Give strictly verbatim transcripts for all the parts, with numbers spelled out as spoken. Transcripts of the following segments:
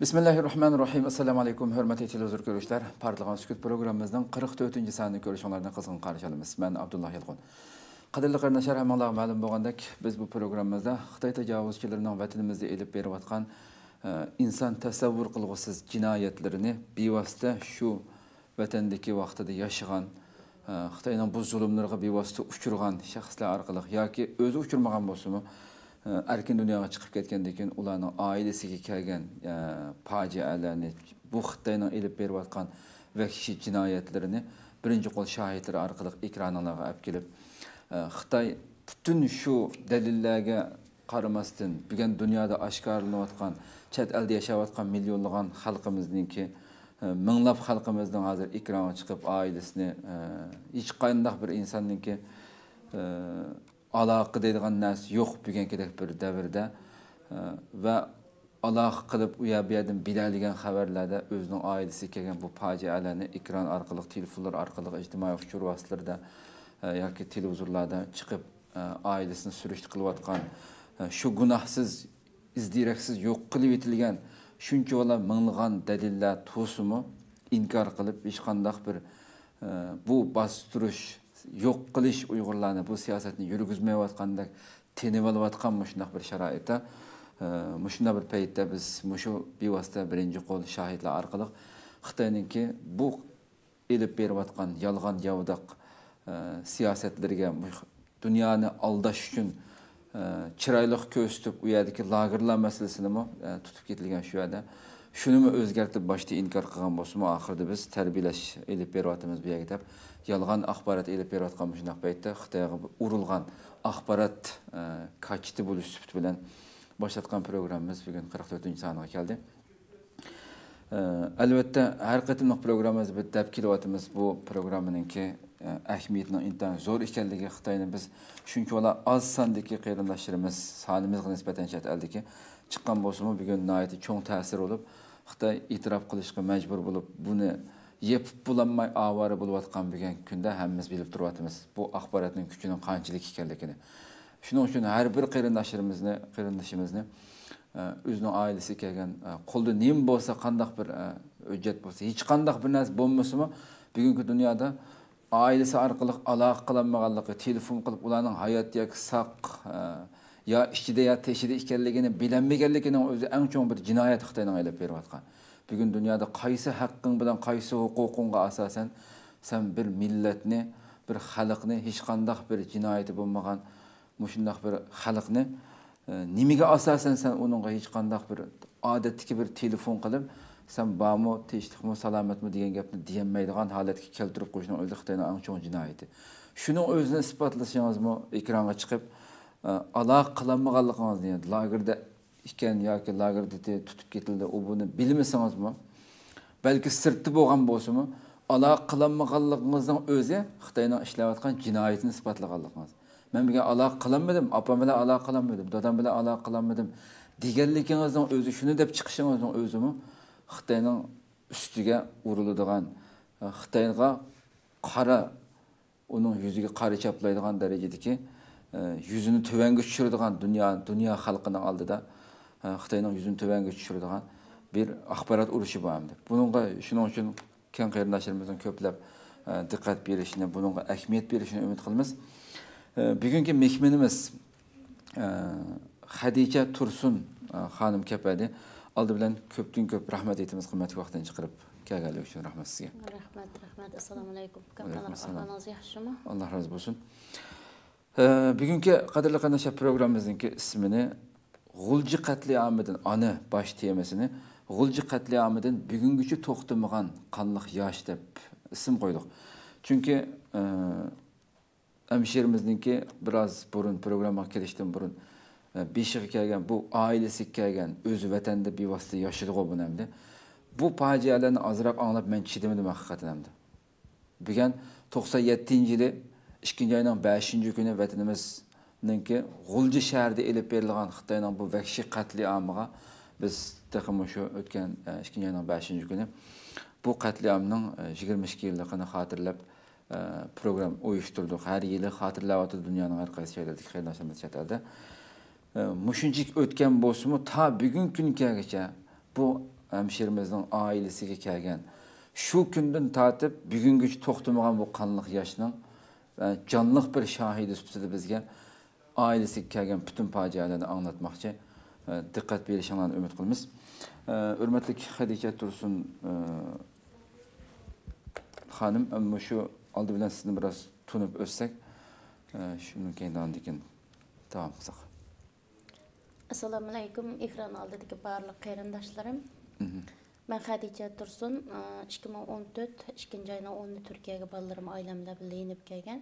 Bismillahirrahmanirrahim. Assalamu alaykum, hörmətli televizor görüşlər. Parlağan Sükut proqramımızın qırx dördüncü sanını görüşünlərdən qızğın qarşı alırıq. Mən Abdullah Yalğun. Qadirli qardaşlar, hammağa ma'lum bo'lgandek, biz bu proqramımızda Xitoy tajovuzchilarining vatanimizda elib berib atgan inson tasavvur qilg'usiz jinoyatlarini bevosita shu vatandagi vaqtida yashagan, Xitoyning bu zulmlarga bevosita uchirgan shaxslar orqali yoki o'zi uchirmagan bo'lsa-mu, erkin dunyoga chiqib ketgandan keyin ularning oilasiga kelgan fojialarni, bu Xitoyning elib berib atgan vahshiy jinoyatlarini birinchi qo'l shohidlar orqali ekranlarga olib kelib, Xitoy butun shu dalillarga qaramasdan bugun dunyoda oshkorlanayotgan, chet elda yashayotgan millionlagan xalqimizningki, minglab xalqimizning hozir ekranga chiqib oilasini hech qanday bir insonningki aloqa deydigan narsa yo'q bo'lgandek bir davrda va aloqa qilib u yerdan biladigan xabarlarda o'zining oilasiga kelgan bu fojialarni ekran orqali, telefonlar orqali, ijtimoiy uchur vositalarida yoki televizorlarda chiqib oilasini surishti qilayotgan, shu gunohsiz, izdiraksiz yo'q qilib etilgan shunchalar minglagan dalillar to'simi inkor qilib hech qanday bir bu bostirish, yo'q qilish Uyg'urlarni bu siyosatni yurgizmayotgandek tenib olayotgan shunday bir sharoitda, shunday bir paytda biz shu bevosita birinchi qo'l shohidlar orqali Xitoyningki bu elib berayotgan yolg'on yovdaq siyosatlarga, dunyoni aldash uchun chiroyli ko'rsatib u yerdagi lagerlar masalasini tutib ketilgan shu yerda shuni o'zgartirib boshda inkor qilgan bo'lsa-mu, oxirida biz tarbiyalash elib beryapmiz bu yerga deb yolg'on axborot elib berayotgan shunday paytda Xitoyga urilgan axborot kachiti bo'lish sifati bilan boshlatgan programmamiz bugun qirq to'rtinchi soniga keldi. Albatta, har qatimliq programmamiz biz deb kelyapmiz bu programmaninki ahamiyatining intayin zo'r ekanligi Xitoyni biz shunchalar oz sondagi qarindoshlarimiz sonimizga nisbatan chet eldagi chiqqan bo'lsa-mu, bugun nihoyatda cho'ng ta'sir olib, Xitoy e'tirof qilishga majbur bo'lib, buni yepib bulanmay avara bo'layotgan bo'lgan kunda hammamiz bilib turibmiz bu axborotning kuchining qanchalik ekanligini. Shuning uchun har bir qarindoshlarimizni, qarindoshimizni o'zining oilasiga kelgan, qo'lda nima bo'lsa, qanday bir hujjat bo'lsa, hech qanday bir narsa bo'lmasa-mu, bugungi dunyoda ailesi orqali aloqa qilinmaganligi, telefon qilib ularning hayot yoki saq ya ichida ya teshida ekanligini bilinmaganligining o'zi eng cho'ng bir jinoyat Xitoyning elib berayotgan. Bugun dunyoda qaysi haqqing bilan, qaysi huquqingga asosan sen bir millatni, bir xalqni, hech qanday bir jinoyati bo'lmagan mushundaq bir xalqni nimaga asosan sen uningga hech qanday bir odatdagi bir telefon qilib sen bormi, tinchlikmi, salomatmi degan gapni deyolmaydigan holatga keltirib qo'yishning o'zi Xitoyning eng cho'ng jinoyati. Shuning o'zini isbotlashingizmi ekranga chiqib aloqa qilinmaganligingizni, lagerda ekan yoki lagerda tutib ketildi, u buni bilmasangizmi, balki sirtda bo'lgan bo'lsa-mu, aloqa qilinmaganligingizning o'zi Xitoyning ishlayotgan jinoyatini isbotlaganligingiz. Men bunga aloqa qilinmadim, opam bilan aloqa qilinmadim, dadam bilan aloqa qilinmadim deganligingizning o'zi, shuni deb chiqishingizning o'zimi Xitoyning ustiga uriladigan, Xitoyga qara, uning yuziga qara chaplaydigan darajadagi, yuzini tuvanga tushiradigan dunyo dunyo xalqining oldida Xitoyning yuzini tuvanga tushiradigan bir axborot urushi bor endi. Buningga shuning uchun keng qarindoshlarimizning ko'plab diqqat berishini, buningga ahamiyat berishini umid qilamiz. Bugungi mehmonimiz Xadija Tursun xonim keladi. Aldı bilan ko'pdan ko'p rahmat aytamiz, qimmatli vaqtdan chiqarib kelganligi uchun rahmat sizga. Rahmat, rahmat. Assalomu alaykum. Ahvolingiz yaxshimi? Alloh rozi bo'lsin. Bugungi qadrli qatnashchilar programmamizning ismini G'ulji qatliamidan, ana bosh temasini G'ulji qatliamidan bugungacha to'xtamagan qonliq yosh deb ism qo'ydik. Chunki hamshirimizningki biroz burun programmaga kelishdan burun beshiga kelgan, bu ailasiga kelgan, o'zi vatanda bevosita yashadi bu namda. Bu fojialarni azroq anglab men chidamadim haqiqatan hamda. Bugun to'qson yettinchi yili ikkinchi oyning beshinchi kuni vatanimizninki G'ulji shahrida elib berilgan Xitoyning bu vahshiy qatliamiga biz taqim shu o'tgan ikkinchi oyning beshinchi kuni bu qatliamning yigirma ikki yilligini xotirlab program uyushtirdik. Har yili xotirlayotdi dunyoning har qaysi joylaridagi qarindoshlarimiz chatalda. Mushunchik o'tgan bo'lsa-mu, ta bugun kungacha bu hemşerimizin ailesiga kelgan. Şu günden tatip bugünkü to'xtamagan bu qanliq yoshning jonliq bir shahidi sifatida bizga ailesiga kelgan butun fojialarni anglatmoqchi. Diqqat berishinglarni umid qilamiz. Hurmatli Xadija Tursun xonim, ammo shu oldi bilan sizni biroz tunib o'tsak, shundan keyin andikin davom qilsak. Assalomu alaykum, ekran oldidagi barliq qarindoshlarim. Ben Xadija Tursun, ikki ming o'n to'rt ikkinchi ayning o'nida Turkiyaga bolalarim oilam bilan birga yenib kelgan.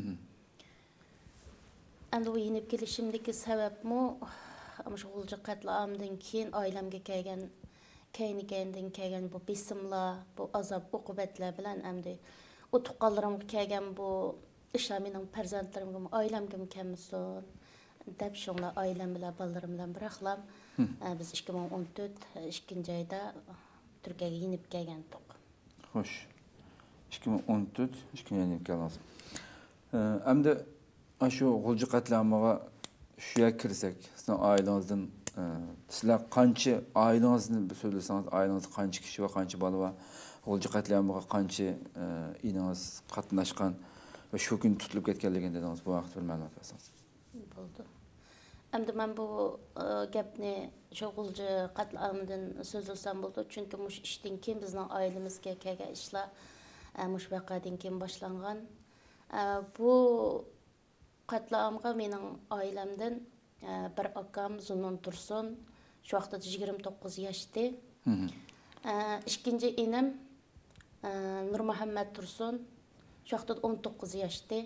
Endi bu yenib kelishimdagi sababmi shu G'ulji qatliamidan keyin oilamga kelgan, keyindan kelgan bu besimlar, bu azob uqubatlar bilan endi o tuqqanlarimga kelgan bu ishlar mening farzandlarimga, oilamga kelmasin deb shunlar oilam bilan bolalarim bilan biraqlab biz ikki ming o'n to'rt ikkinchi ayda Türkiye'ye yenip gelgen tok. Hoş. ikki ming o'n to'rt ikkinchi yenip geldiniz. Hem de şu G'ulji qatliamiga şuya kirsak, sizin ailenizden sizler qancha ailengizni söylesangiz, ailenizda qancha kishi va qancha bola va G'ulji qatliamiga qancha inangiz qatnashgan va shu kun tutilib ketganligini dedingiz, bu vaqt bir ma'lumot bersangiz. Bo'ldi. Endi men bu gapni shu G'ulji qatliamidan so'zlasam bo'ldi, chunki mush ishdan keyin bizning ailemizga kelgan ishlar mush vaqadan keyin boshlangan. Bu qatliamga mening oilamdan bir akam Zunnun Tursun, shu vaqtda yigirma to'qqiz yoshda. Ikkinchi inim Nurmuhammad Tursun, shu vaqtda o'n to'qqiz yoshda.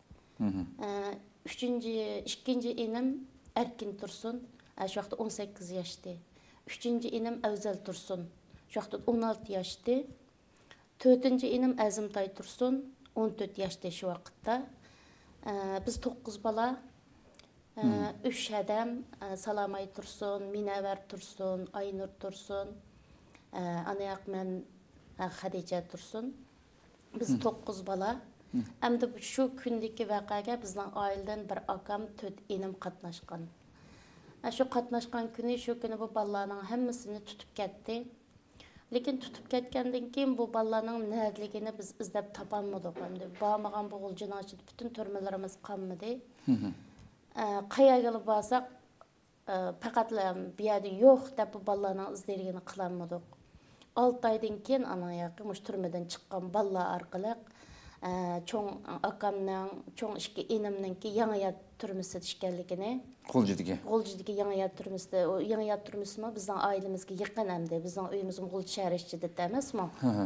Üçüncü, ikkinchi inim Erkin Tursun, şu vaqtda o'n sakkiz yoshda. Üçüncü inim Avzal Tursun, şu vaqtda o'n olti yoshda. To'rtinchi inim Azimtay Tursun, o'n to'rt yoshda şu vaqtda. Biz to'qqiz bola, üç adam, Salamay Tursun, Minavar Tursun, Aynur Tursun, anayaq men Xadija Tursun. Biz to'qqiz bola. Endi shu kundagi voqeaga bizning oiladan bir akam, to'rt inim qatnashgan. Shu qatnashgan kuni, shu kuni bu bolalarning hammasini tutib ketdi. Lekin tutib ketgandan keyin bu bolalarning nerligini biz izlab topolmadik. Endi bormagan bu G'uljini ichida butun turmalarimiz qolmadi. Qayerga borsak, faqat bu yerda yo'q deb bu bolalarning izlarini qilolmadik. olti oydan keyin ana yoqqa mush turmadan chiqqan bolalar orqali çoğun akamның, çoğun iki inimninki yangi yat turmusida ishganligini, G'uljidagi. G'uljidagi yangi yat turmusida, o yangi yat turmusimi bizning oilamizga yaqin hamda, bizning uyimiz G'ulji shahar ichida emasmi?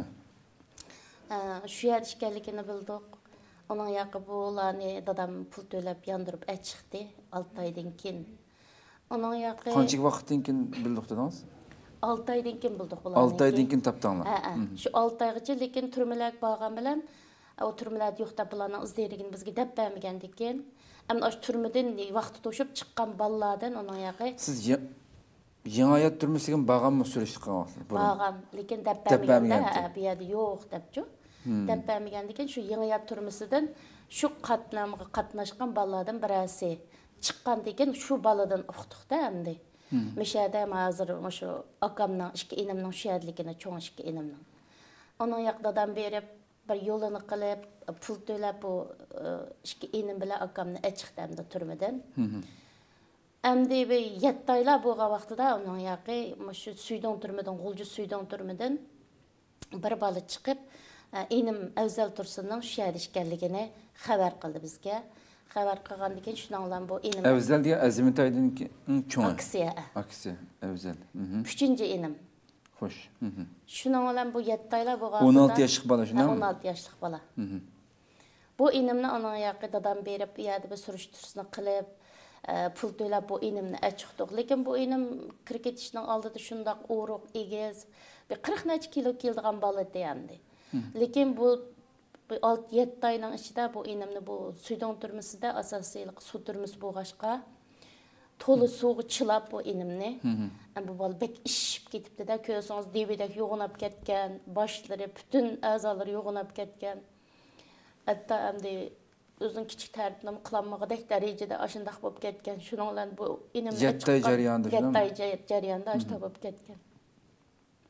Shu yer ishganligini bildik. Onun yoqi bularni dadam pul to'lab yondirib chiqdi olti oydan keyin. Onun yoqi Qancha vaqtdan keyin bildik dedingiz? olti oydan keyin bildik bularni. olti oydan keyin topdinglar. Ha, shu olti oygacha lekin turmalar borgan bilan o turmalar yo'q deb bularning izlarini bizga deb bermagandan keyin, ammo shu turmadan vaqt to'shib chiqqan bolalardan onun yoqi siz yangi hayot turmusiga borganmi surishib qolgansiz? Borgan, lekin deb bermaganda, bu yerda yo'q debchi. Deb bermagandan keyin shu yangi hayot turmusidan shu qatlamga qatnashgan bolalardan birasi chiqqandan keyin shu boladan uqdiqda endi. Mishada hozir shu akamning ikki inimning shu yerligini, cho'ng ikki inimning. Onun yoqdan berib bir yo'lini qilib, pul to'lab bu ikki inim bilan akamni chiqdimda turmadan. Endi bir yetti oylar bo'lgan vaqtida uning yoqi shu Suydon turmadan, G'ulji Suydon turmadan bir bola chiqib, inim Avzal Tursunning shu yerda ishganligini xabar qildi bizga. Xabar qilgandan keyin shundan bilan bu inim Avzal degan Azimtaydan cho'ng. Aksiya. Aksiya, Avzal. uchinchi inim. Xo'sh. Shundan bilan bu yetti oylar bo'lgan o'n olti yoshlik bola shundan. o'n olti yoshlik bola. Bu inimni onun yoqi dadam berib, bu yerda bir surishtirishni qilib, pul to'lab bu inimni chiqdik. Lekin bu inim kirib ketishning oldida shundoq o'ruq, egiz, bir qirq necha kilo keldigan bola deyandi. Lekin bu olti yetti oyning ichida bu inimni bu Suydon turmusida asosiylik suv turmusi bo'lg'ashqa to'li suvga chilab bu inimni. Bu bola bek ishib ketibdi-da, ko'rsangiz devidek yo'g'inab ketgan, boshlari, butun a'zolari yo'g'inab ketgan. Hatta endi o'zining kichik tartibini qilolmagadek darajada ashundaq bo'lib ketgan. Shuning bilan bu inimni yetti oy jarayonida yetti oy jarayonida ashta bo'lib ketgan.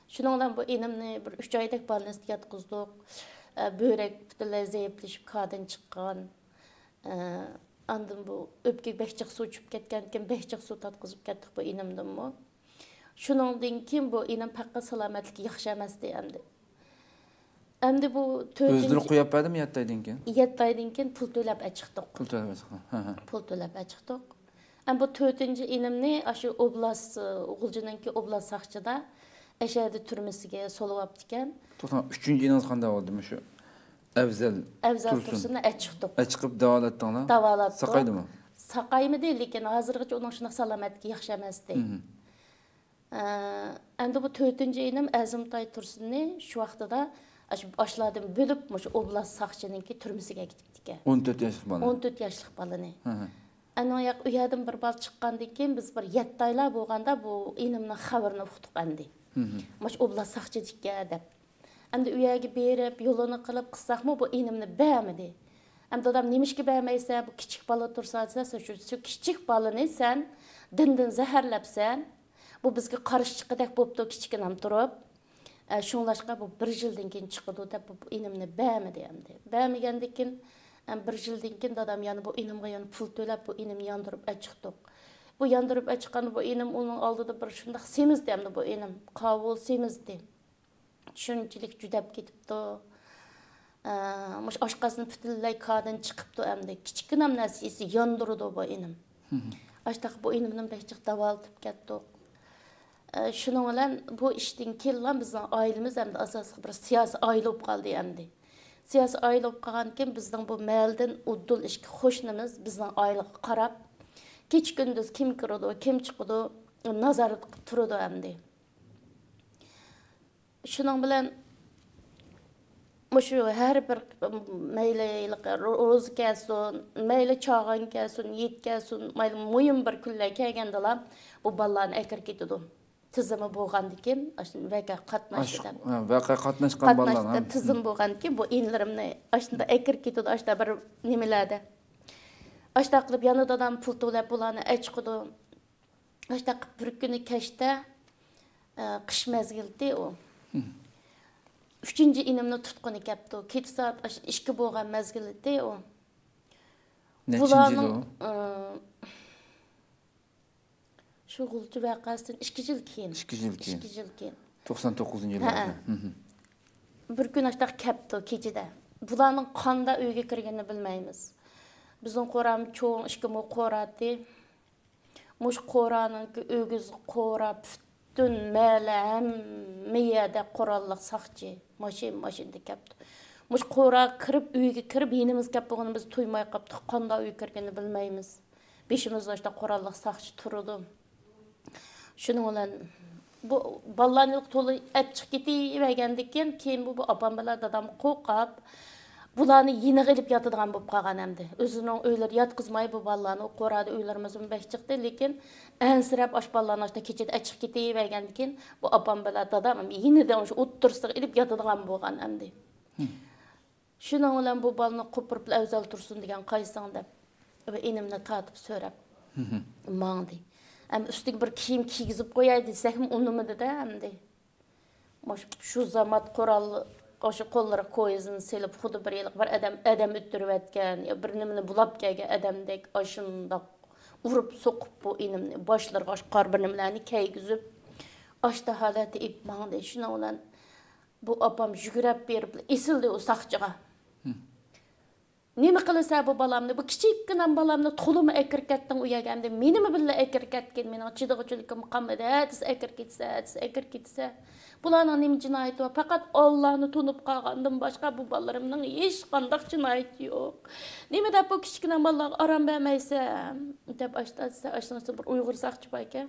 Şuningdan bu enimni bir uch oydak balnistga yotqizdik. Börek butunlay zaiflashib kadin chiqqan. Andan bu öpke behchiq suv ichib ketgan ekan, behchiq suv tatqizib ketdik bu enimdanmi. Shuningdan keyin bu enim faqat salomatligi yaxshi emasdi endi. Endi bu to'rtinchi O'zlari qo'yib berdim yetti oydan keyin. yetti oydan keyin pul to'lab chiqdik. Pul to'lab chiqdim. Ha ha. Pul to'lab chiqdik. Endi bu to'rtinchi enimni shu oblast G'uljiningki oblast saqchida Əşədi türməsiga soluyaptı ekan. To'xtam, uchinchi eningiz qanday bo'ldimi shu? Afzal. Afzal Tursunni chiqdik. Chiqib davolatdinglar? Davolatdik. Saqaydimi? Saqaymidi, lekin hozirgacha uning shuna salomatligi yaxshi emasdi. Endi bu to'rtinchi enim Azimtoy Tursunni shu vaqtida shu boshlardan bo'lib, shu oblast saqchininki turmasiga ketibdi ekan. o'n to'rt yoshlik bola. o'n to'rt yoshlik bolani. Ana yoq u yerdan bir bal chiqqandan keyin biz bir yetti oylar bo'lganda bu enimning xabarini uqdik endi. Maş oblast saqchilikka deb. Endi u yerga berib, yo'lini qilib qilsaqmi bu enimni bermadi. Endi odam nimishga bermaysa, bu kichik bola tursa, shu kichik bolani sen dindin zaharlabsan, bu bizga qarshi chiqadek bo'pti kichkinam turib. Shunlashqa bu bir yildan keyin chiqdi deb bu enimni bermadi endi. Bermagandan keyin bir yildan keyin dadam yana bu enimga yana pul to'lab bu enimni yondirib chiqdik. Bu yandırıp açıqanı bu enim onun aldığı bir şundaq semizdi endi bu enim. Qavul semizdi. Şunchilik judab ketibdi. Mush oshqasini butunlay kadin chiqibdi endi. Kichkinam narsasi yandırdı bu enim. Ashtaq bu enimning behchiq davolatib ketdik. Shuning bilan bu ishdan keyin bizning oilamiz endi asosiy bir siyosiy oila bo'lib qoldi endi. Siyosiy oila bo'lib qolgan keyin bizning bu mahaldan uddul ishki qo'shnimiz bizning oilaga qarab keç gündüz kim kirdi, kim çıkdı, nazaret turdu endi. Şunun bilen şu her bir meyle roz kelsin, meyle çağan kelsin, yet kelsin, meyle muyum bir külle kelgendiler, bu ballarını ekir ketidi. Tizimi bo'lgandikin, ashunda vaqa qatnashdi. Ha, vaqa qatnashgan ballar ham. Tizim bo'lgandikin, bu enlarimni ashunda ekir ketidi, ashunda bir nimalarda. Aşta qilib yanında adam pul to'lab bularni chiqdi. Aşta bir kuni kechda qish mezgildi u. uchinchi enimni tutquni kelibdi. Kech soat ikki bo'lgan mezgildi u. Nechinchi yil? Shu G'ulji vaqasidan ikki yil keyin. ikki yil keyin. ikki yil keyin. to'qson to'qqizinchi yillarda. Bir kun aşta kelibdi kechida. Bularning qanda uyga kirganini bilmaymiz. Bizim qoram çoğun işkimi qoradi. Muş qoranın ki ögüz qora bütün mələ həm miyədə qorallıq saqçı. Maşin maşində kəpdi. Muş qora kirib, uyga kirib, yenimiz kəp boğunu biz tuymay qapdıq. Qanda uy kirgeni bilməyimiz. Beşimiz işte qorallıq saqçı turdu. Şunun olan bu ballanlıq tolu əp çık geti vergendikken keyin bu, bu apam bilan dadam qoqab bularni yeni qilib yotadigan bo'lib qolgan endi. O'zining uylari yotqizmay bu bolalarni qo'radi, uylarimizdan beh chiqdi, lekin ansirab osh bolalarni ochda kechada achiq ketavergandan keyin bu opam bilan dadam yenidan o'sha o'ttirsiq ilib yotadigan bo'lgan endi. Shuning bilan bu bolani qo'pirib Afzal Tursun degan qaysang deb va enimni tatib so'rab mangdi. Ham ustiga bir kiyim kiygizib qo'yay desakmi unimidi-da endi. Mosh shu zamat qurolli Oşu qo'llari ko'yizini selib xuddi bir yillik bir adam adam o'ttirib atgan, yo bir nimani bulab kelgan odamdek ashundoq urib so'qib bu enimni boshlariga osh qor bir nimalarni kaygizib ashta holati ipmangdi. Shuna bilan bu opam yugurib berib esildi u saqchiga. Nima qilsa bu balamni, bu kichikkina balamni to'limi ekir ketding u yerga, menimi billa ekir ketgan, mening chidig'ichilikim qolmadi. Hadis ekir ketsa, hadis ekir ketsa. Bularning nima jinoyati bor? Faqat Allohni tunib qolgandan boshqa bu bolarimning hech qanday jinoyati yo'q. Nima deb bu kichkina bolalarga aram bermaysan? deb ashtatsa, ashtatsa bir Uyg'ur saqchi bor ekan.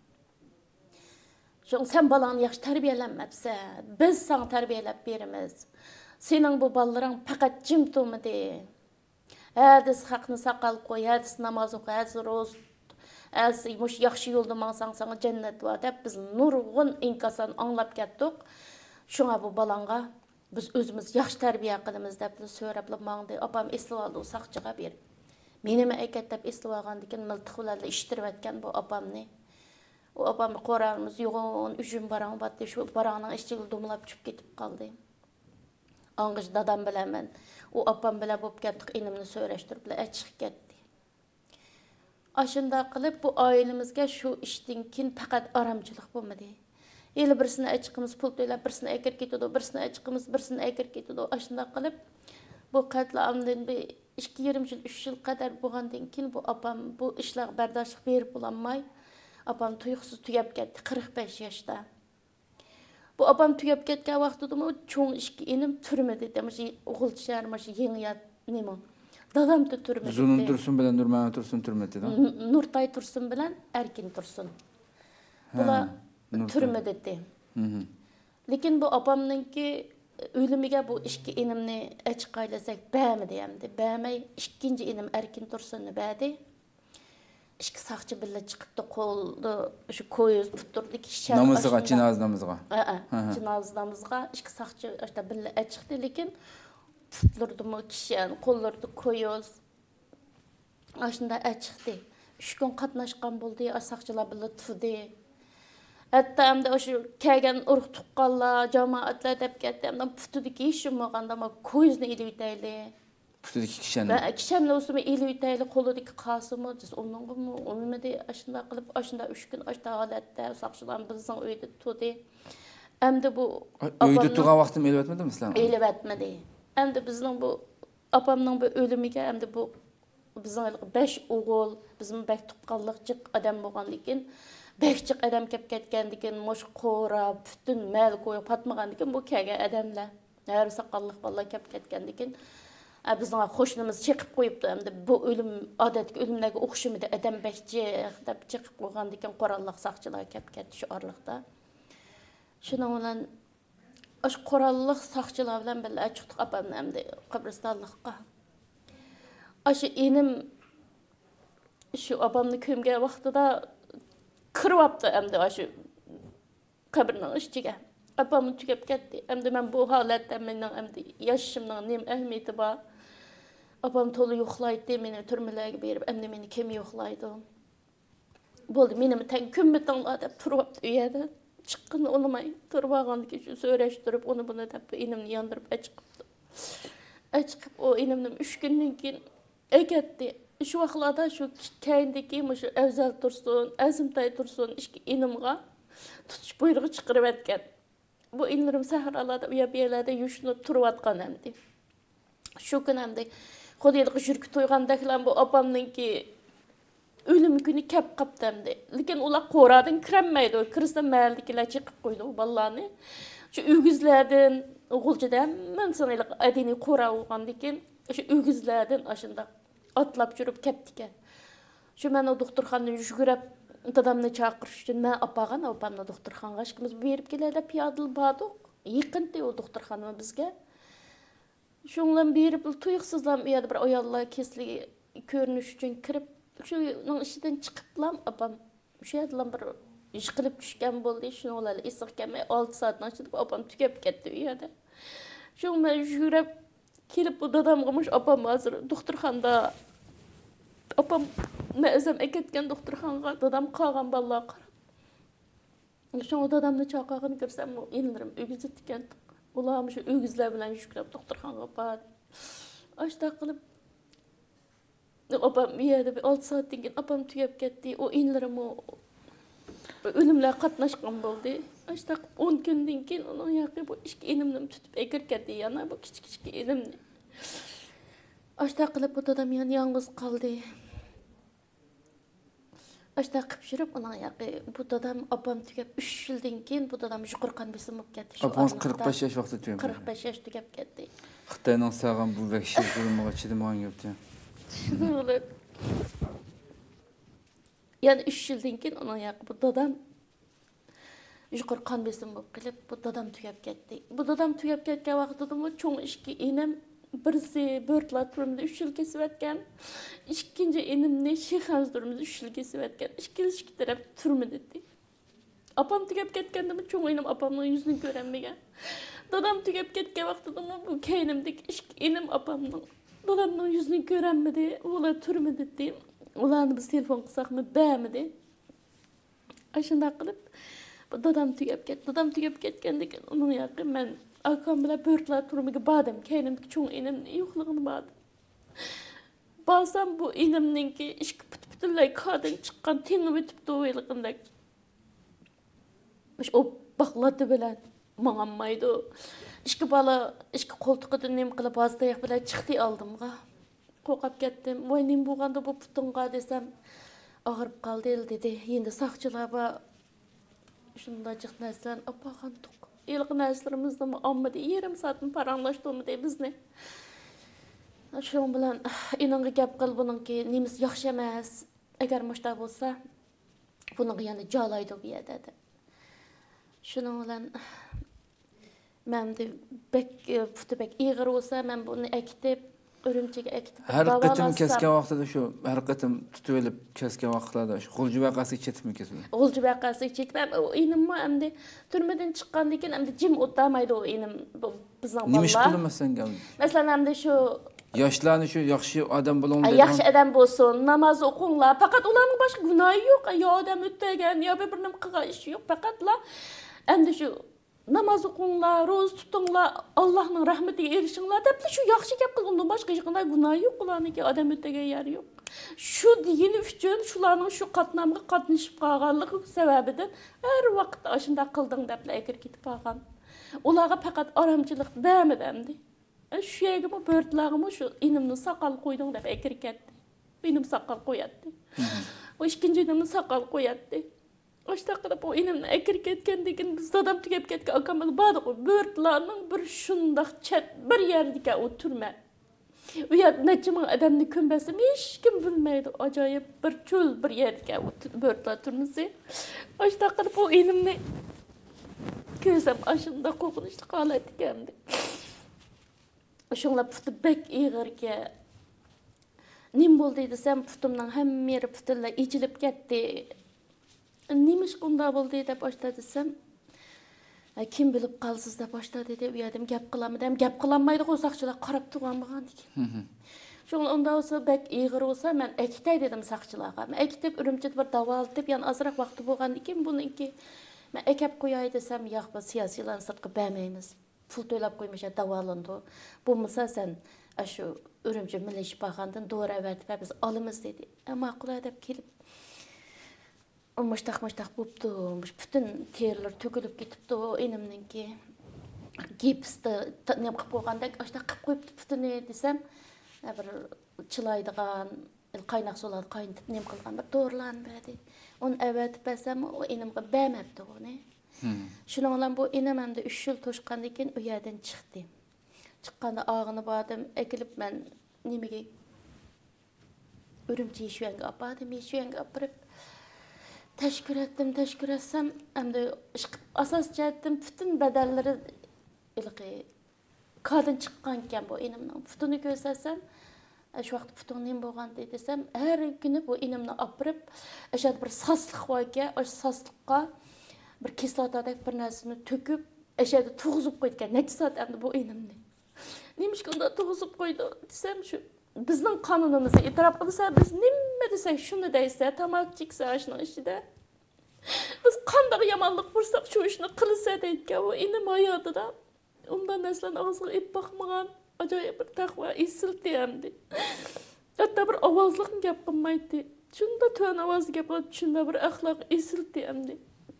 Shu sen balani yaxshi tarbiyalanmabsan. Biz sen tarbiyalab beramiz. Sening bu bolalaring faqat jim to'midi. Hadis haqni saqal qo'y, hadis namoz o'qi, hadis ro'z Az mush yaxshi yo'lda mangsang sana jannat bor deb biz nurg'un inkasan anglab ketdik. Shunga bu balanga biz o'zimiz yaxshi tarbiya qilamiz deb so'rab mangdi. Opam eslab oldi u saqchiga berib. Menimi aykat deb eslab olgandan keyin miltiq bilan ishtirib atgan bu opamni. O apam qorağımız yoğun, üçüm baran battı, şu baranın işçili dumulap çıp ketip kaldı. Anğış dadam bilen ben, o apam bilen bop kettik, inimni söyleştirip bile açık ketdi. Aşında kılıp bu ailemizge şu işten kin fakat aramcılık bulmadı. Eli birisine açıkımız pul to'ylab, birisine ekir ketidi, birisine açıkımız, birisine ekir ketidi. Aşında kılıp bu katliamdan bir ikki yarim yıl, üç yıl kadar bo'lgandan keyin bu apam bu ishlarga bardoshlik berib bo'lolmay, apam tuyuqsiz tugab ketdi qirq besh yoshda. Bu apam tugab ketgan vaqtida mu cho'ng ikki inim turmadi. Mana o'g'ilchar, mana yengiyat nima. Dadam da turmadi. Zunun Tursun bilan Nurmana Tursun turmadi, da? Nurtay Tursun bilan Erkin Tursun. Bular turmadi. Lekin bu apamninki ölümüge bu iki inimni açıklaylasak bämidi endi. Bämey ikinci inim Erkin Tursun'u bädi. İki sakçı billa çıkıptı koldu şu koyuz tutturdu ki namazga, cinaz namazga. Ha, cinaz namazga iki sakçı işte billa açıktı lekin tutturdu mu kişen kollardı koyuz. Aşında açıktı. Üç gün katnaşkan boldu, sakçılar billa tutdu. Hatta hem de şu kelgen uruk tuqqanlar, cemaatler dep ketdi. Hem de putudaki işim olganda ama koyuzni eli üteyli. Putudaki kişen. Ben kişenle olsun eli üteyli koludaki kasımı, onun mu, onu da aşında kılıp aşında üç gün aşında halatda sakçılan bizden öyde tutdu. Hem de bu öyde tuğan vaktim eli etmedi mi sen? Eli etmedi. Hem de bizden bu apamның bu ölümüge hem de bu bizden beş oğul, bizim bek tuqqanlıqçık adam bolgandan Bekçik adam kep ketkendikin, moş qora, bütün mal koyup patmagandikin bu kelgen adamlar. Her sakallık vallahi kep ketkendikin. Bizden hoşnumuz çıkıp koyupdu hem de bu ölüm adetki ölümdeki okşumida adam bekçi dep çıkıp koygandikin qorallık sakçılar kep ketdi şu arlıqda. Şuna olan aş qorallık sakçılar bilen billa çıktık apamın hem de Kıbrıs'tanlıqqa. Aşı enim şu apamni kömge vaqtida kırıptı hem de şu kabrinin içine. Apamın tükep ketdi. Hem de ben bu halatda menin hem de yaşımın nem ehmiyeti var. Apam tolu yoxlaydı meni türmelerge berip hem de meni kim yoxlaydı. Boldu menim ten kümmütünla dep turuptı uyada. Çıkkın olmay turbagandı ki şu söyleştirip onu bunu dep inimni yandırıp açıqıptı. Açıqıp o inimnim üç gündən keyin eketdi. Şu vaxtlarda şu keyindeki şu Evzel Tursun, Azimtay Tursun iki inimga tutuş buyruğu çıqırıp etken. Bu inlerim sahralarda uya biyelerde yuşunup turup atkan hemdi. Şu gün hemdi Kodiyadıq jürkü toyğandaklan bu apamninki ölüm günü kep kaptı hemdi. Lekin ular qoradan kiremmeydi o. Kiristen məhəldikiler çıqıp koydu o ballani. Şu ügüzlerden, oğulcadan men sanaylık adini qora olğandikin şu ügüzlerden aşında atlap жүріп кепті. Şu mən o doktorxandan жүгіріп dadamны çağırış üçün mən apagan apamna doktorxanğa işimiz berip kelerde piyadıl badıq. Yıqındı o doktorxanama bizge. Şundan berip tuyuqsızlam uyada bir oyalla kesligi görünüş üçün kirip şunun işinden çıqıplam apam şu yadlam bir yıqılıp düşkən boldu. Şunu olali isiq kelmey altı saatdan açıp apam tükep ketdi uyada. Şun mən жүгіріп kelip bu dadam qılmış apam hazır doktorxanda apam məzəm eketken doktorxanğa dadam qalğan ballar qarab. Şun o dadamны çaqağını görsəm o inlirim ögüz etken ulamı şu ögüzlər bilen yüklep doktorxanğa bar. Aşta qılıb apam yerde bir altı saatdan keyin apam tüyep ketdi. O inlirim o ölümler qatnaşqan boldu. Aşta on gündən keyin onun yaqı bu iki inimni tutup ekir ketdi yana bu kichik-kichik inimni. Aşta qılıb bu dadam yan yalnız qaldı. Aşta qıp жүріп onun yaqı bu dadam apam tügep üç yıldan keyin bu dadam yuqurqan besim bolup ketdi. Apam qirq besh yosh vaqtda tügep. qirq besh yosh tügep ketdi. Xitoyning sağam bu vahşi zulmüge chidamagan gapdi. Şunu yani üç yıldan keyin onun yaqı bu dadam yuqurqan besim bolup kelip bu dadam tügep ketdi. Bu dadam tügep ketken vaqtida mı çoğ iki inim birisi börtlat durumda üç yıl kesip etken, ikinci enimni Şeyhans durumda üç yıl kesip etken, iki iki taraf turmu dedi. Apam tügep ketken mi çoğu enim apamın yüzünü görenmegen. Dadam tügep ketken vaxtıda mı bu keynimdeki iki enim apamın dadamın yüzünü görenmedi, ola turmu dedi. Olanı biz telefon kısak mı bämidi. Aşında qilib, dadam tügep ketdi. Dadam tügep ketkendan keyin onun yaqı men akam bilan börtlar turmuga badım. Keynimki çoğun inim yo'qligini badım. Bazan bu inimninki işki put putunlay kadın çıqqan teni ötüp do'ylig'indak. Mush o baqladi bilan mang'anmaydi. İşki bala, işki qo'ltiqidan nem qilib bazdayoq bilan chiqdi oldimga. Qo'rqib ketdim. Voy nim bo'lganda bu putunga desam og'rib qoldi dedi. Endi saqchilar va shunda jiqnasdan apaqan tuq. Ilg'i narsalarimizni ommadi yarim soatni paranglashtirdi bizni. Şunun bilan inanғы gap qil buningki nemiz yaxshi emas. Agar mushta bo'lsa, buni yana jolaydi bu yerda dedi. Şunun bilan mende bek puti bek ig'ir bo'lsa, men buni akitib, Urumchiga akitib har qitim kesgan vaqtida shu har qitim tutib olib kesgan vaqtlarda shu g'ulji vaqasi ketibmi kesib. G'ulji vaqasi ketmam. Inimmi endi turmadan chiqqandan keyin endi jim o'tamaydi o inim bizning bolalar. Nima ish qilmasan gam? Masalan endi shu yoshlarni shu yaxshi odam bo'ling degan. Yaxshi odam bo'lsin, namoz o'qinglar. Faqat ularning boshqa gunohi yo'q. Yo odam o'tgan, yo bir nima qilgan ish yo'q. Faqatla endi shu namoz o'qinglar, ro'z tutinglar, Allohning rahmatiga erishinglar deb shu yaxshi gap qilib, undan boshqa hech qanday gunoh yo'q ularniki, odam o'tgan yer yo'q. Shu degani uchun shularning shu qatnamga qatnashib qolganligi sababidan har vaqt ashunda qilding deb aytib ketib qolgan. Ularga faqat oromchilik bermadi endi. Shu yerga bu börtlarga shu inimni saqal qo'yding deb aytib ketdi. Inim saqal qo'yatdi. O ikkinchi inimni saqal qo'yatdi. Oshta qilib o inimni akir ketgandan biz dadam tugab ketgan akamni badiq börtlarning bir shundoq chat bir yerga o'tirma. U yer necha ming odamni ko'mbasim hech kim bilmaydi. Ajoyib bir cho'l bir yerga börtlar turmisi. Oshta qilib o inimni ko'rsam ashunda qo'rqinchli holat ekan. Shunla puti bek ig'irga nim bo'ldi desam putimning hamma yeri putillar ichilib ketdi. Nimish qunda bo'ldi deb boshladi desam, kim bilib qolsiz deb boshladi deb u yerdan gap qilaman, gap qilolmaydi qo'saqchilar qarab turgan bo'lgan ekan. Shunga unda bo'lsa bek ig'ir bo'lsa men akitay dedim saqchilarga. Men akitib Urumchida bir davo olib, yana ozroq vaqti bo'lgan ekan buniki men akab qo'yay desam, yo'q bu siyosiylarni sirtqa bermaymiz. Pul to'lab qo'ymasha davolandi. Bo'lmasa sen shu Urumchi milliy shifoxonadan dori avatib biz olamiz dedi. Ma'qul deb kelib Muştaq muştaq bo'pti. Bütün terilar to'kilib ketibdi enimninki. Gipsda nima qilib qo'ygandek, ashta qilib qo'yibdi putini desam, bir chilaydigan qaynoq suvlar qaynatib nima qilgan bir dorilarni berdi. Uni avatib bersam, o enimga bermabdi uni. Shuning bilan bu enim endi uch yil to'shqandan keyin u yerdan chiqdi. Chiqqanda og'ini bordim, ekilib men nimaga Urumchi shuyanga opadim, shuyanga opirib Teşekkür ettim, teşekkür etsem, hem de asas cihetten bütün bedelleri ilgi kadın çıkkanken bu inimden putunu göstersem, şu vakit putun neyim boğan desem, her günü bu inimden apırıp, eşyada bir saslık var ki, o saslıkka bir kislotadaki bir nesini töküp, eşyada tuğuzup koydu. Neçe saat hem de bu inimden. Neymiş ki onda tuğuzup koydu desem şu, bizning qonunimizni e'tirof qilsa, biz nima desak shuni deysa, tamak cheksa ashning ishida. Biz qanday yomonlik qilsak, shu ishni qilsa deydigan, u enim hayotida undan naslan og'ziga ip boqmagan ajoyib bir taqvo esildi hamdi. Hatto bir ovozliq gap qilmaydi. Shunda to'n ovoz gap qilib, shunda bir axloq esildi hamdi.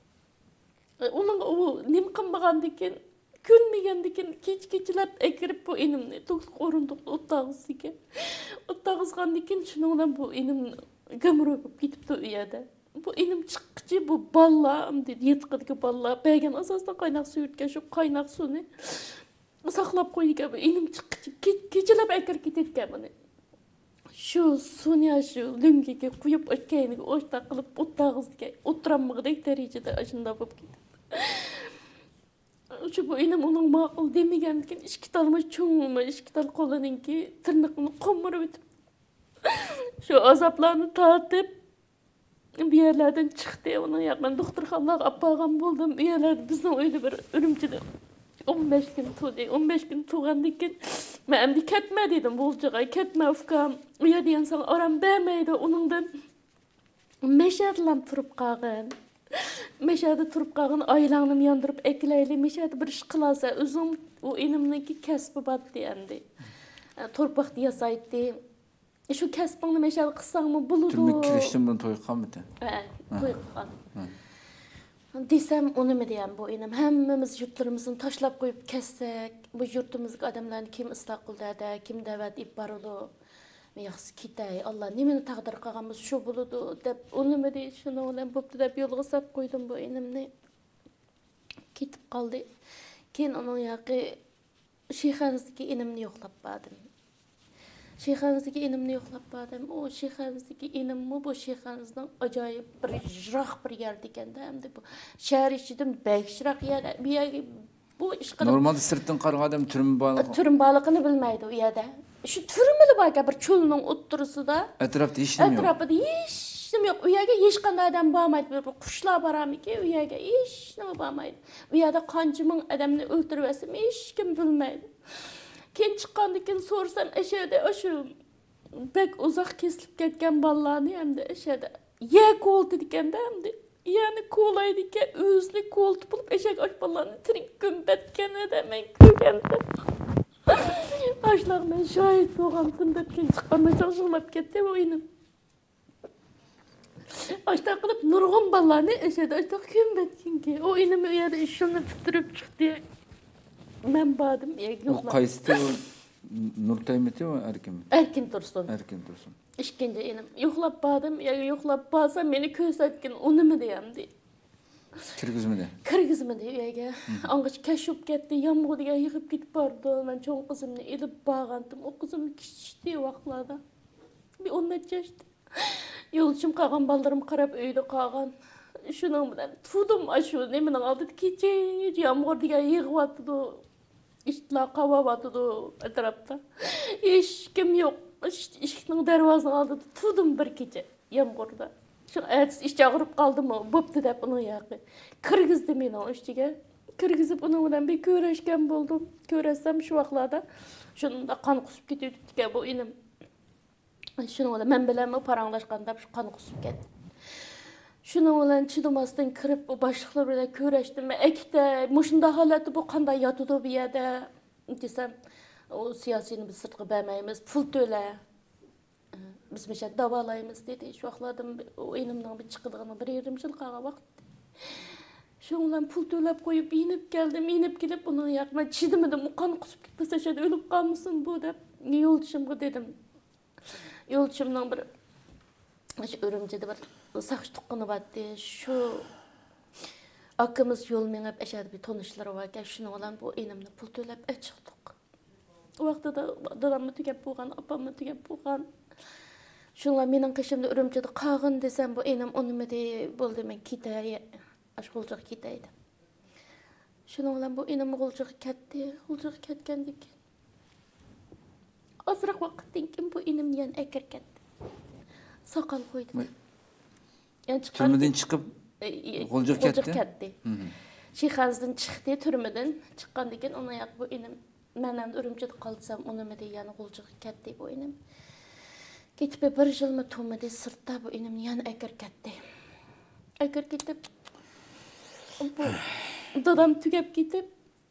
Uning u nim qilmagandan keyin Külmegendik keç keçilab ekirip bu enimni to'liq o'rindiqda o'tag'izga. O'tag'izgandan keyin shuningdan bu enim gamro bo'lib ketibdi u yerda. Bu enim chiqqichi bu ballam dedi, yetqidagi ballar bergan asosda qaynoq suv yutgan shu qaynoq suvni saqlab qo'ygan bu enim chiqqichi kechilab ekir ketayotgan buni. Shu suvni shu lungiga quyib o'tganiga o'shta qilib o'tag'izga o'tiramig'idek darajada ashunda bo'lib ketdi. Şu bu inim onun ma'qul demagandan ikki talma cho'ngma, ikki tal qo'lininki tirnoqni qo'mirib o'tib. Shu azoblarni tatib bu yerlardan chiqdi. Uni yaqin doktorxonaga olib borgan bo'ldim. Bu yerlarda bizning uyda bir Urumchida o'n besh kun turdi. o'n besh kun turgandan keyin men endi ketma dedim bo'ljiga. Ketma ukam. U yerda yana sana orom bermaydi. Uningdan meshatlam turib qolgan. meşede turup kalğın aylanım yandırıp ekleyli meşede bir iş kılasa özüm o inimdeki kesbi bat diyendi. Torpaq yasaydı. Şu kesbini meşede kısan mı buludu? Türmek kiriştim bunu toyuqqan mı? Evet, toyuqqan. Desem onu mu diyem bu inim? Hemmimiz yurtlarımızın taşlap koyup kessek, bu yurtumuzun adamlarını kim ıslah kıldı, kim davet ip barılı. Yaxşı kitay, Allah nemeni taqdir qilganmiz shu buludu deb onu mu dey, shuni bilan bo'pti deb yo'lga sap qo'ydim bu inimni. Ketib qoldi. Keyin uning yoqi shayxonizdagi inimni yo'qlab bordim. Shayxonizdagi inimni yo'qlab bordim. O shayxonizdagi inimmi bu shayxonizning ajoyib bir yiroq bir yerda ekanda, hamda bu shahar ichidan bakshroq yer. Bu yerga bu ish qilib normalde sirtdan qaragan odam turm baliq. Turm baliqini bilmaydi u yerda. Şu türümülü bak bir çölünün otturusu da. Etrafta hiç nem yok. Etrafta hiç nem yok. U yerga hech qanday adam bormaydi. Bir qushlar boramiki, u yerga hech nima bormaydi. U yerda qancha ming odamni o'ltirib olsam hech kim bilmaydi. Keyin chiqqandan keyin so'rasam, o'sha o'sha bek uzoq kesilib ketgan bolalarni hamda o'sha ye qo'ldi ekanda hamda yani qo'laydi ekan, o'zini qo'lti bo'lib eshak och bolalarni tirik ko'mbatganida men ko'rganda. Başlar ben şahit olğandım deb çıqqanda çoxşuqlab ketdi bu inim. Aşta qilib nurg'un balalarni eşedi aşta ko'mbatganki. O inim u yerda ishini bitirib chiqdi. Men bordim, yo'qlab. O qaysi Nurtaymiti mi Erkin mi? Erkin Tursun. Erkin Tursun. İkinci inim yo'qlab bordim, yo'qlab borsam meni ko'rsatgan u nima deyamdi. Kirgizmidi. Kirgizmidi uyaga. Angaç keşip ketdi, yağmurga yig'ib ketib bordi. Men cho'ng qizimni ilib borgandim. O qizim kichikdi vaqtlarda. Bir o'n necha yoshda. Yo'lchim qolgan balalarım qarab uyda qolgan. Shuning bilan tudim ashu nimani oldida kecha yağmurga yig'yapti. İştlar qavavatdi atrofda. Hech kim yo'q. Eshikning darvozasini oldida tudim bir kecha yağmurda. Şu ertesi iş ağırıp kaldı mı? Boptu dep onun yağı. Kırgızdı meni o işçiga. Kırgızıp onun bilan bir köreşken buldum. Köresem şu vaqtlarda şunun da kan kusup ketdi ekan bu inim. Şunun bilan men bilan paranglashganda şu kan kusup ketdi. Şunun bilan chidamasdan kirib bu boshliqlar bilan köreşdim. Ekte mushunda holati bu qanday yotudi bu yerda desem o siyosiyni biz sirtqa bermaymiz. Pul to'la. Biz meşe davalayımız dedi. Şu vaqtlarda o enimden bir çıkıdığını bir yarım yıl qalgan vaqt. Şundan pul to'lab qo'yib inib keldim, inib kelib bunun yaqma chidimidim, qon qusib ketmasa şada ölüp qalmısın bu deb yo'lchimga dedim. Yo'lchimning bir şu Ürümchida bir saqch tuqqani batdi. Şu akamiz yo'l mengib ashada bir tanishlar var ekan, shuni bilan bu enimni pul to'lab chiqdik. O vaqtda dadamni tugab bo'lgan, opamni tugab bo'lgan. Şunla mening qishimda Ürümchida qag'in desem bu enim onimi de bo'ldi men ketay, ashg'ulchiq ketaydi. Shuning bilan bu enim g'ulchiq ketdi, g'ulchiq ketgandan keyin ozroq vaqtdan keyin bu enim yana akir ketdi. Soqol qo'ydi. Yani turmadan chiqib g'ulchiq ketdi. Shayxonizdan chiqdi, turmadan chiqqandan keyin ona yoq bu enim men ham Ürümchida qolsam onimi de yana g'ulchiq ketdi bu enim. Ketib bir yilmi to'madi sirtda bu enim yana akir ketdi. Akir ketib bu dadam tugab ketib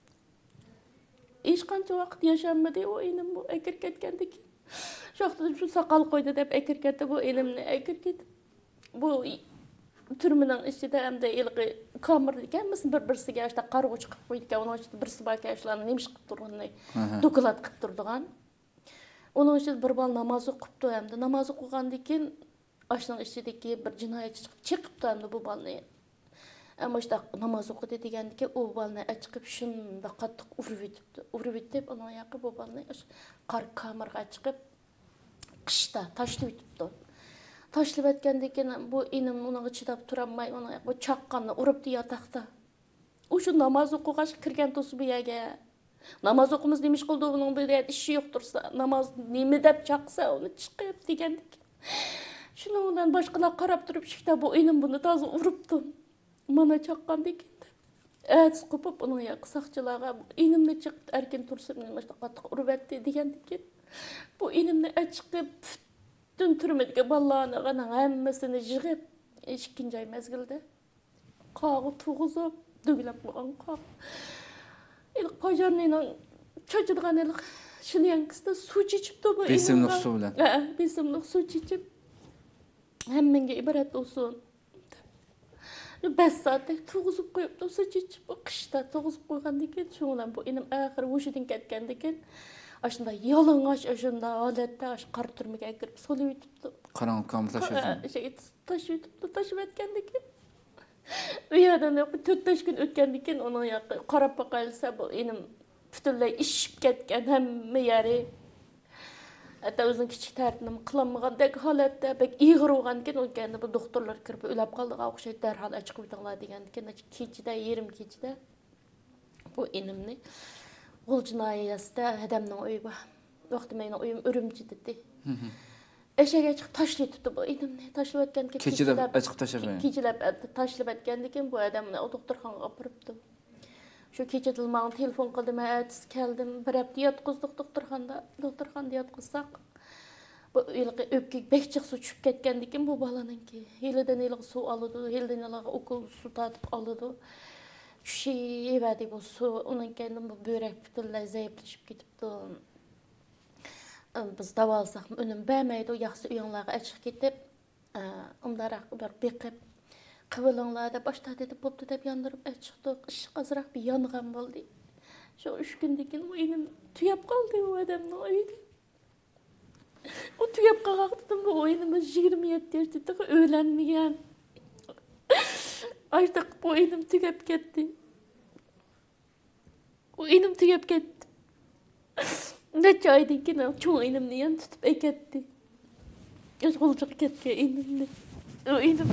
hech qancha vaqt yashanmadi u enim bu akir ketgandan keyin. Shu vaqtda shu soqol qo'ydi deb akir ketdi bu enimni akir ketib. Bu turmaning ichida hamda ilqi kamir ekanmiz bir birsiga işte qarg'u chiqib qo'ydi ekan, uning ichida birsi bor ekan, shularni nemish qilib turganini doklad qilib turdigan. Onun için bir bal namaz o'qibdi hamda namoz o'qigandan keyin ashning ichidagi bir jinoyatchi chiqib chiqibdi hamda bu balni. Ammo işte namoz o'qidi degandan keyin u balni chiqib shunda qattiq urib etibdi. Urib etib uning yoqi bu balni qor kamerga chiqib qishda tashlab etibdi. Tashlab etgandan keyin bu enim uning chidab turolmay uning bu chaqqanni uribdi yotoqda. U shu namoz o'qigach kirgan to'si bu yerga namoz o'qimiz nemish qildi, uning bir ishi yo'q tursa, namoz nima deb chaqsa, uni chiqib degandik. Shuning bilan boshqalar qarab turib, shikda bu enim buni toza uribdi. Mana chaqqandik. Ats qopib uning yoq saqchilarga enimni chiqib Erkin Tursun nima qattiq uribdi degandik. Bu enimni chiqib butun turmadagi bolalarni hammasini yig'ib ikkinchi oy mezgilda Qağı tuğuzup, dögülep koygan qaq. İlk pajarnıyla çocuğun ilk şınyankısında su çiçip de bu. Besimlik su bilen. Ha, besimlik su çiçip. Hemmenge ibaret olsun. beş saatlik tuğuzup koyup da su çiçip, kışta tuğuzup koygan deken, şoňlan bu inim ahir uşudun ketken deken, aşında yalıngaç aşında alette aş qar türmege kirip solu ütüpdi. Karanlık kamı taşıyorsun. Şey, taş ütüpdi, taşıp etken deken. O yerden dört beş gün ötken deken, onun yağı qarap baqalsa bu inim bütünley işip ketken hemme yeri. Hatta özün kiçik tərtinim qılanmagandek halatda bek iğir olganken o kendi bu doktorlar kirip ölüp qaldığa oxşayt dərhal açık bitanglar degendiken keçide yerim keçide bu inimni Gul cinayəsdə adamның oyu var. Vaxtı mənim oyum Ürümçidə. Eşeğe çık taşlayıptı bu inimni. Taşlayıp etken keçide açık taşıp. Keçide taşlayıp etkendiken bu adamni o doktorxanaga apırıptı. Şu keçe dilmağın telefon qıldım, ətis keldim, bir hafta yatqızdık doktorxanda, doktorxanda yatqızsaq. Bu ilqi öpkek bekçik su çüp ketkendikin bu balanınki. Heliden ilqi su alıdı, heliden ilqi okul su tatıp alıdı. Şu şey evədi bu su, onun kendim bu börek bütünley zayıflaşıp gidipdi. Biz dava alsaq, önüm bəməydi, o yaxşı uyonlarga açıq getip, umdaraq bir beqib, Qıvılınlarda başta dedi, boptu dep yandırıp açıqdı, ışık azırak bir yanğan boldu. Şu üç gündekin o enim tüyap kaldı o adamın oydu. O tüyap kalaqtıdım bu oyunumuz yirmi yedi yaşında öğlenmeyen. Artık bu enim tüyap gitti. O enim tüyap gitti. Neçe aydan çoğu enimni yan tutup eketti. Yaş olacak gitti enimni. O enim.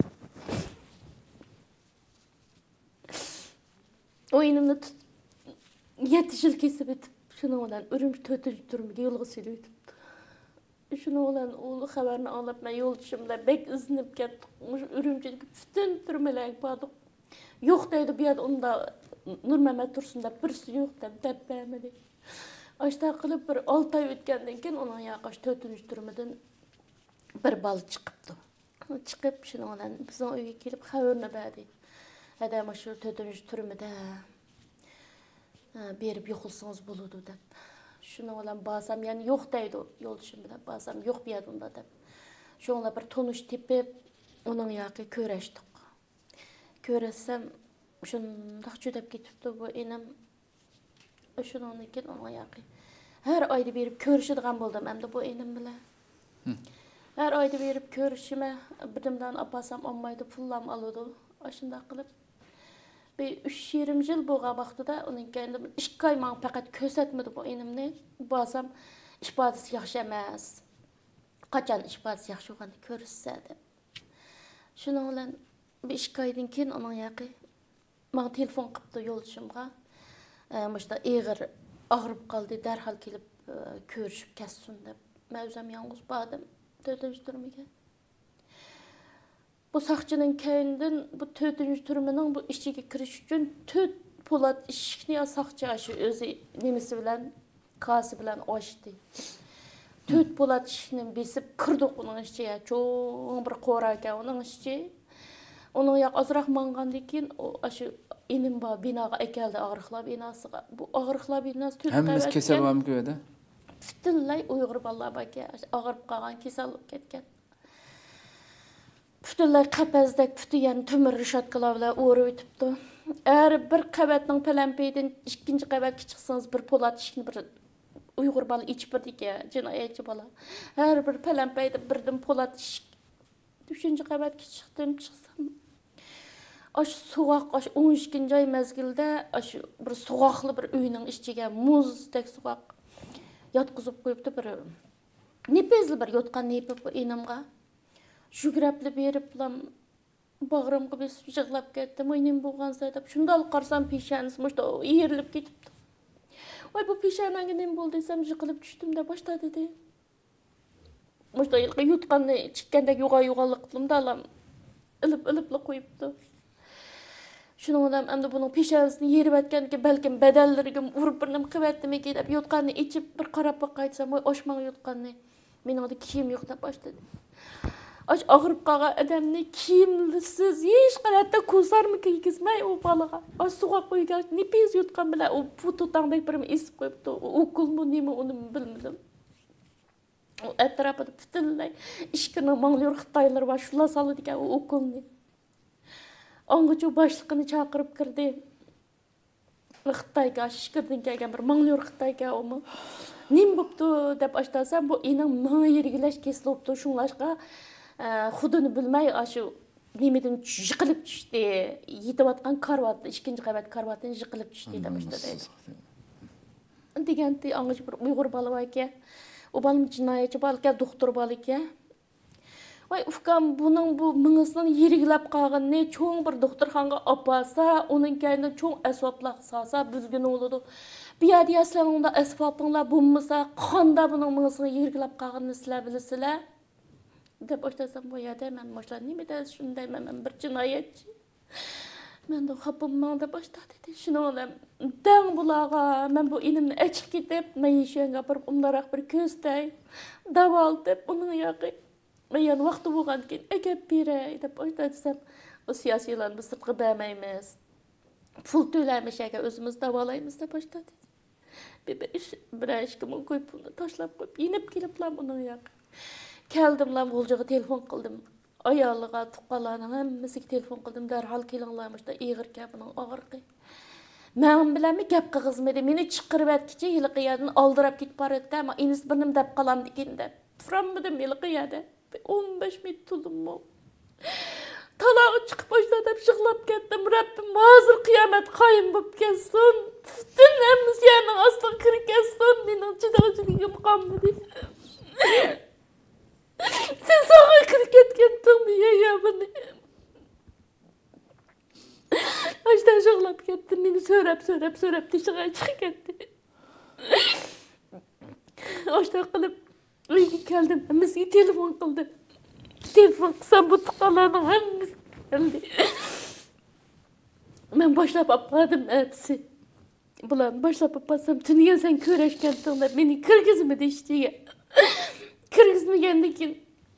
O enimni tut. Yetişil kesip etip. Şunu olan Ürümçi tötüncü türümge yolga söylüyordum. Şunu olan oğlu haberini alıp ben yol dışımda bek izinip kettik. Ürümçi'deki bütün türmelerine bağdık. Yok deydi bir yerde onda Nur Mehmet Tursun'da birisi yok deyip dep beğenmedi. Aşta kılıp bir altı ay ötkenden keyin onun yaqaş tötüncü türmeden bir bal çıkıptı. Çıkıp şunu olan bizim oyga kelip haberini berdi. Adam şu tötüncü türmede berip yokulsanız buludu dep. Şunu olan basam yani yok deydi yoldaşım bilen basam yok bir yerde onda dep. Şonla bir tonuş tepip onun yaqı köreştik. Köresem şundaq çödep ketipdi bu enem. Şunun için onun yaqı. Her ayda berip körüşüdügan boldum hem bu enem bilen. Her ayda berip körüşüme birimden apasam olmaydı pullam alıdı. Aşında kılıp bir üç yirmi yıl boğa baktı da onun kendi iş kayman fakat kösetmedi bu enemni. Basam iş badisi yaxşı emas. Kaçan iş badisi yaxşı olganı körüşse de. Şunun bilen bir iş kaydın keyin onun yaqı bana telefon qıptı yoldaşımga.Mışda eğir ağırıp kaldı, derhal kelip körüşüp kessin dep. Ben özüm yalnız badım, dördüncü türmege. Bu sakçının köyünden bu dördüncü türmenin bu işçiye kiriş üçün töt polat işikni ya sakçı aşı özü nemesi bilen, kası bilen açtı. Töt polat işikni besip kırdık onun işçiye, çoğun bir qorayken onun işçi. Onun yak azırak manğandı ki o aşı enim ba binaga ekeldi ağırıqla binasıga. Bu ağırıqla binası töt qavatken. Hemmimiz kesel var mı köyde? Bütünlay Uyghur balla baki ağırıp qalğan kesel olup ketken. Bütünlay qapazdek bütün yani tömür rüşatkalar bilen uğrup ötüpdü. Eğer bir qavatning palampeyden ikinci qavatga chiqsangiz bir polat ishni bir Uyghur balla ichib birdiga jinoyatchi balla. Her bir palampeyda birdan polat ish üçüncü qavatga chiqdim, chiqsam aş soğuk, aş on ikinci ay mezgilde aş bir soğuklu bir uyning ichiga muzdek soğuk yatqızıp qo'yibdi bir nepezli bir yotqan nepib enimga жүгірәплі беріп лам бағырымға бесіп жығылап кетті мойнем болғанса деп шындалық қарсам пешанысы мұшта иіріліп кетіпті. Ой бұл пешанаға нем болды десем жығылып түштім де баштады де мұшта елға ютқанны чіккенде юға юғалық қылым да алам іліп іліплі қойыпты. Şunun adam hem de bunun pişansını yerip etken ki belki bedellergim vurup birinem kıvertime gidip yutkanını içip bir qarap bakaytsam oy oşmağı yutkanını. Benim adı kiyim yok da başladı. Aş ağırıp qalğan adamni kiyimlisiz, hech qanday hatto ko'zarmi kiygizmay u balaga. Aş suğa qo'ygan, nipis yutgan bilan u pututangdek bir esib qo'yibdi. Ukulmi nima uni bilmadim. O atrofida butunlay ishkini manglar Xitoylar va shular soladi ekan u ukulni. Ongacha boshliqini chaqirib kirdi. Xitoyga ishkirdan kelgan bir manglar Xitoyga umi. Nim bo'pti deb ashtasam bu ening manga yergilash kesilibdi, shunlashqa xudini bilmay shu nimadan yiqilib tushdi. Yetayotgan karvatda, ikkinchi qavat karvatdan yiqilib tushdi deb ashtadi. Deganti angacha bir Uyg'ur bola bor ekan. O balam jinoyatchi bola ekan, doktor bola ekan. Vay ufkam buning bu mingisini yerigilab qolganini cho'ng bir doktorxonaga olib borsa, uning kayni cho'ng asboblar solsa, bizga bo'ladi. Bu yerda yaslangda asbobinglar bo'lmasa, qanda buning mingisini yerigilab qolganini sizlar bilasizlar. Deb boshlasam bu yerda men boshlar nima deysiz shunday men bir jinoyatchi. Men de xapımman da başladı. Şunu olam. Dang bulağa men bu inimni açıp ketip, men yeshanga bir umlaroq bir ko'zday daval deb uning yoqi. Men yana vaqti bo'lgan keyin akab beray deb aytadsam, o siyosiyalarni biz sirtqa bermaymiz. Pul to'laymiz ekan o'zimiz davolaymiz deb boshladi. Bir bir ish bir ishga men qo'yib pulni tashlab qo'yib, yenib keliblar uning yoqi. Keldimlar G'uljaga telefon qildim. Ayolga tuqqanlarning hammasiga telefon qildim, darhol kelinglarmishda ig'ir kabining og'riqi. Men bilanmi gap qilg'izmadi, meni chiqirib atkicha yilqi yerdan oldirib ketib boradi, ama inis birnim deb qolam degan deb. Frammidim yilqi yerda. o'n besh minut turdim-mu. Talağı chiqib boshladi deb yig'lab ketdim. Rabbim hozir qiyomat qoyim bo'lib kelsin. Bütün hammasi yana ostiga kirib kelsin. Mening chidag'chiligim qolmadi. Sen sağa kirib ketdingmi ya buni? Ashdan yig'lab ketdim. Meni so'rab, so'rab, so'rab tishig'a chiqib ketdi. Ashdan qilib uyga keldim. Hammasiga telefon qildim. Telefon qilsam bu tuqqanlarning hammasi keldi. Men boshlab oldim atsi. Bular boshlab olsam, tuniga sen ko'rashganding deb meni kirgizmadi ishtiga. Kirgizmagandan keyin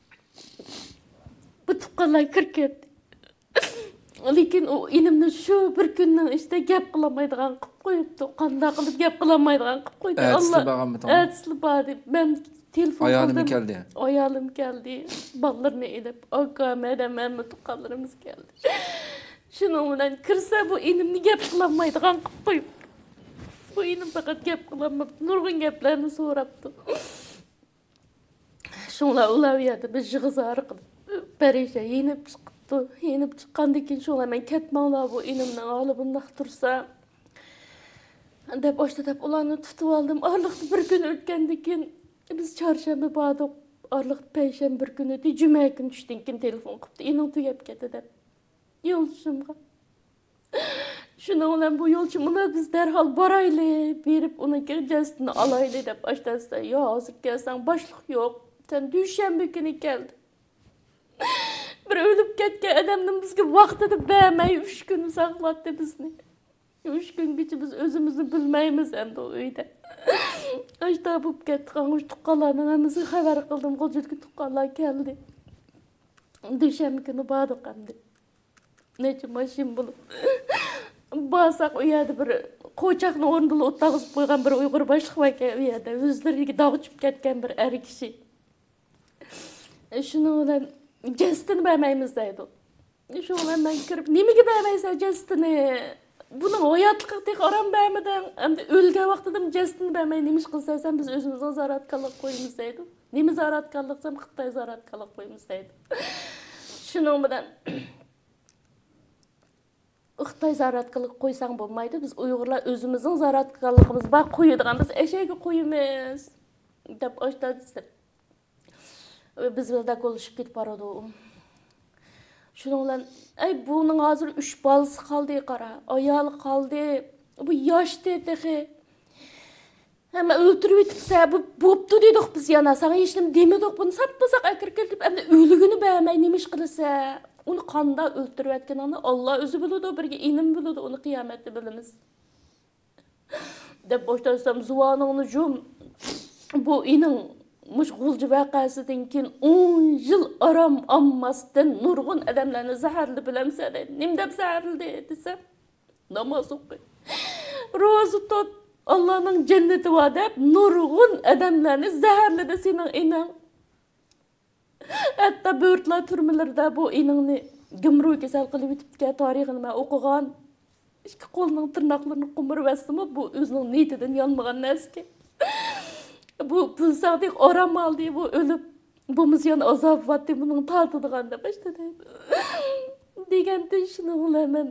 bu tuqqanlar kirib ketdi. Lekin o inimni shu bir kunning ichida gap qilmaydigan qilib qo'yibdi. Qanday qilib gap qilmaydigan qilib qo'ydi. Allah. Atsi bari men telefon Ayolim keldi. Ayolim keldi. Bog'larni edib, aka, madam, hamma tuqqanlarimiz keldi. Shuning bilan kirsa bu inimni gap qilmaydigan qilib qo'yib. Bu inim faqat gap qilmaydi. Nurg'un gaplarni so'rabdi. Şunlar ular yerda biz yig'izar qilib, parishon yenib chiqibdi. Yenib chiqqandan keyin shunlar men ketmanglar bu inimni olib bundaq tursa deb boshlab ularni tutib oldim. Orliqda bir kun o'tgandan keyin biz chorshanba bordik. Orliqda payshanba bir kun o'tdi. Juma kuni tushdan keyin telefon qilibdi. Ening tugab ketdi deb. Yo'lchimga. Shuni bilan bu yo'lchimlar biz darhol boraylik, berib uniki jastini olaylik deb boshlasa, "Yo, hozir kelsang boshliq yo'q. Sen dushanba kuni kelding." Bir o'lib ketgan odamning bizga vaqtida bermay uch kun saqlatdi bizni. uch kungacha biz o'zimizni bilmaymiz endi u uyda. Ashta bo'lib ketdi. Qangish tuqqanlarning hammasiga xabar qildim. G'uljaga tuqqanlar keldi. Dushanba kuni bordik endi. Necha mashin bo'lib. Basaq u yerda bir qo'chaqni o'rniga o'tag'izib qo'ygan bir Uyg'ur boshliq var ekan u yerda. O'zlariga dog'chib ketgan bir er kishi. Shuni bilan jastini bermaymiz deydi. Shu bilan men kirib, nimaga bermaysan jastini? Buni hayotlikda qaram bermadan, endi o'lgan vaqtida jastini bermay nimish qilsan, biz o'zimizga zaratkorlik qo'yamiz deydi. Nima zaratkorlik desam, Xitoy zaratkorlik qo'yamiz deydi. Shuning bilan Xitoy zaratkorlik qo'ysang bo'lmaydi. Biz Uyg'urlar o'zimizning zaratkorligimiz bor qo'yadigan, biz eshakka qo'yamiz deb aytadi. Biz bilda qo'lishib ketib boradi. Shuning bilan, ay buning hozir uch bolasi qoldi, qara. Ayol qoldi. Bu yoshda texi. Hamma o'ltirib o'tibsa, bu bo'pti dedik biz yana. Sana hech nima demadik. Buni satmasak akir kelib, endi o'ligini bermay nima ish qilsa, uni qanday o'ltirib atganini Alloh o'zi biladi, birga inim biladi, uni qiyomatda bilamiz. Deb boshlasam, zuvoningni jum. Bu ining muş gulcu vakasıdan keyin on yıl aram ammasdan nurgun adamlarni zaharlı bilemse de nim dep zaharlı desem namaz o'qiy ro'za tut Allah'ın cenneti var dep nurgun adamlarni zaharlı de senin inan hatta böğürtler türmelerinde bu inanni gümrüğü kesel kılıp bitipke tarihini ben okugan İşte kolunun tırnaklarını kumur bastımı bu özünün niyetinden yanmagan neski. Bu pılsadık oram aldı bu ölüp bu müziğin azap vattı bunun tatıdığan da başladı. Degende şunu hemen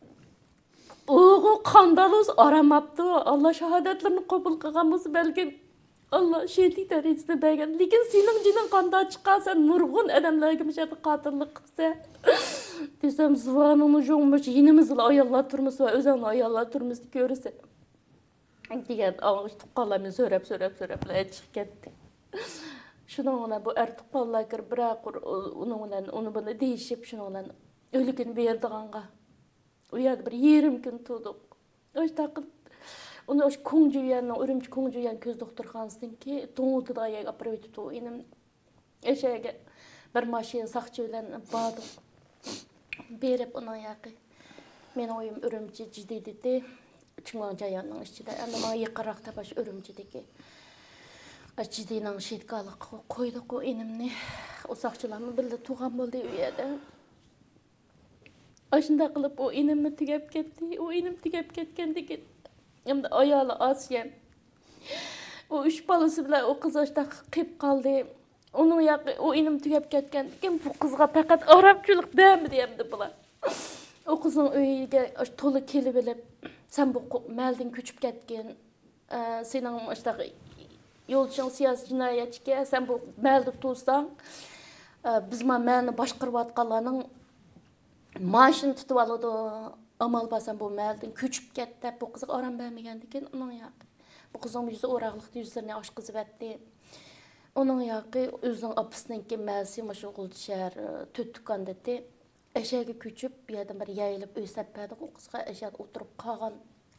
oğu kandalız aramaptı. Allah şehadetlerini kabul kılgamız belki Allah şehitlik derecesine belgen. Lekin senin cinin kanda çıkarsa nurgun adamlarga müşahede katırlık kılsa. Desem zıvanını joğmuş yinimizle ayallar turmuş ve özenle ayallar turmuş görürse. Diyen ağaç tuqqalarını sörep sörep sörep çıkıp gitti. Şuna ona bu er tuqqallar kir bırak onu onu bunu değişip şuna ona ölükün berdiğanga. O yerde bir yerim gün tutup. Oş takıl onu oş Kongjuyan'ın Ürümçi Kongjuyan köz doktorxanasından ki toğutu da ayak apırıp ötüp enim eşeğe bir maşin sakçı bilen bağdım. Berip ona yakı. Men oyum Ürümçi ciddi dedi. Kongjuyan'ın içinde ama bana yıkarakta baş Ürümçideki. Ciddi'nin şidkalık koyduk o enimni. O sakçılarımı bildi tuğan boldu uyada. Aşında kılıp o enimni tügep gitti. O enim tügep gitkendeki hem de ayalı Asiyem. O üç balası bile o kız açta kıyıp kaldı. Onun yakı o enim tügep gitkendeki bu kızga fakat Arapçılık değil mi diyemdi bular. O kızın öyüge tolu kelip bilip sen bu meldin küçüp ketken senin açta yolcun siyasi cinayetçiге sen bu meldi tutsan biz ma melni başqırып atqanlarning maaşını tutup aladı. Amal basan bu meldin küçüp ketdi. Bu kızı aram bermegendiki onun yaqı. Bu kızın yüzü oraqlıqdı yüzlerini aşqızıp etdi. Onun yaqı özünün apısınınki melsi maşıqıl şəhər töttükkan dedi. Eşeğe küçüp bir yerden bir yayılıp öysep berdi. O kızga eşeğe oturup qalğan.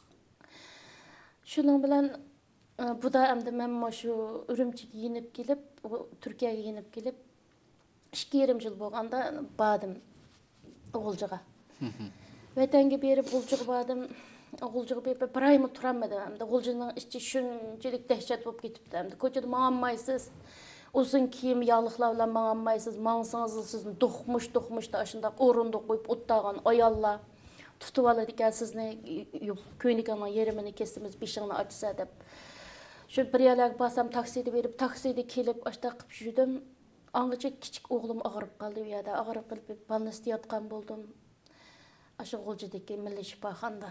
Şunun bilen bu da hem de ben şu Ürümçi'ye yenip gelip, Türkiye'ye yenip gelip, iki yarım yıl boğanda badım Oğulcuğa. Ve denge beri Oğulcuğa badım, Oğulcuğa bir bir ayımı turamadım hem de Oğulcu'nun içi şunçilik dehşet olup gitipti hem de. Koçada mağanmaysız, uzun kiyim yağlıqlarla mağanmaysız, mağansanız siz dokmuş dokmuş da aşında orunda koyup ottağın ayalla tutup aladı ki sizni köyünükana yerimini kesimiz beşiğini açsa edip. Şu bir yerler basam taksidi verip taksidi kelip aşta qıp jüdüm. Anğıca kiçik oğlum ağırıp qaldı u yerda. Ağırıp qalıp balnesti yatqan boldum. Aşı G'o'jadagi Milliy shifoxonada.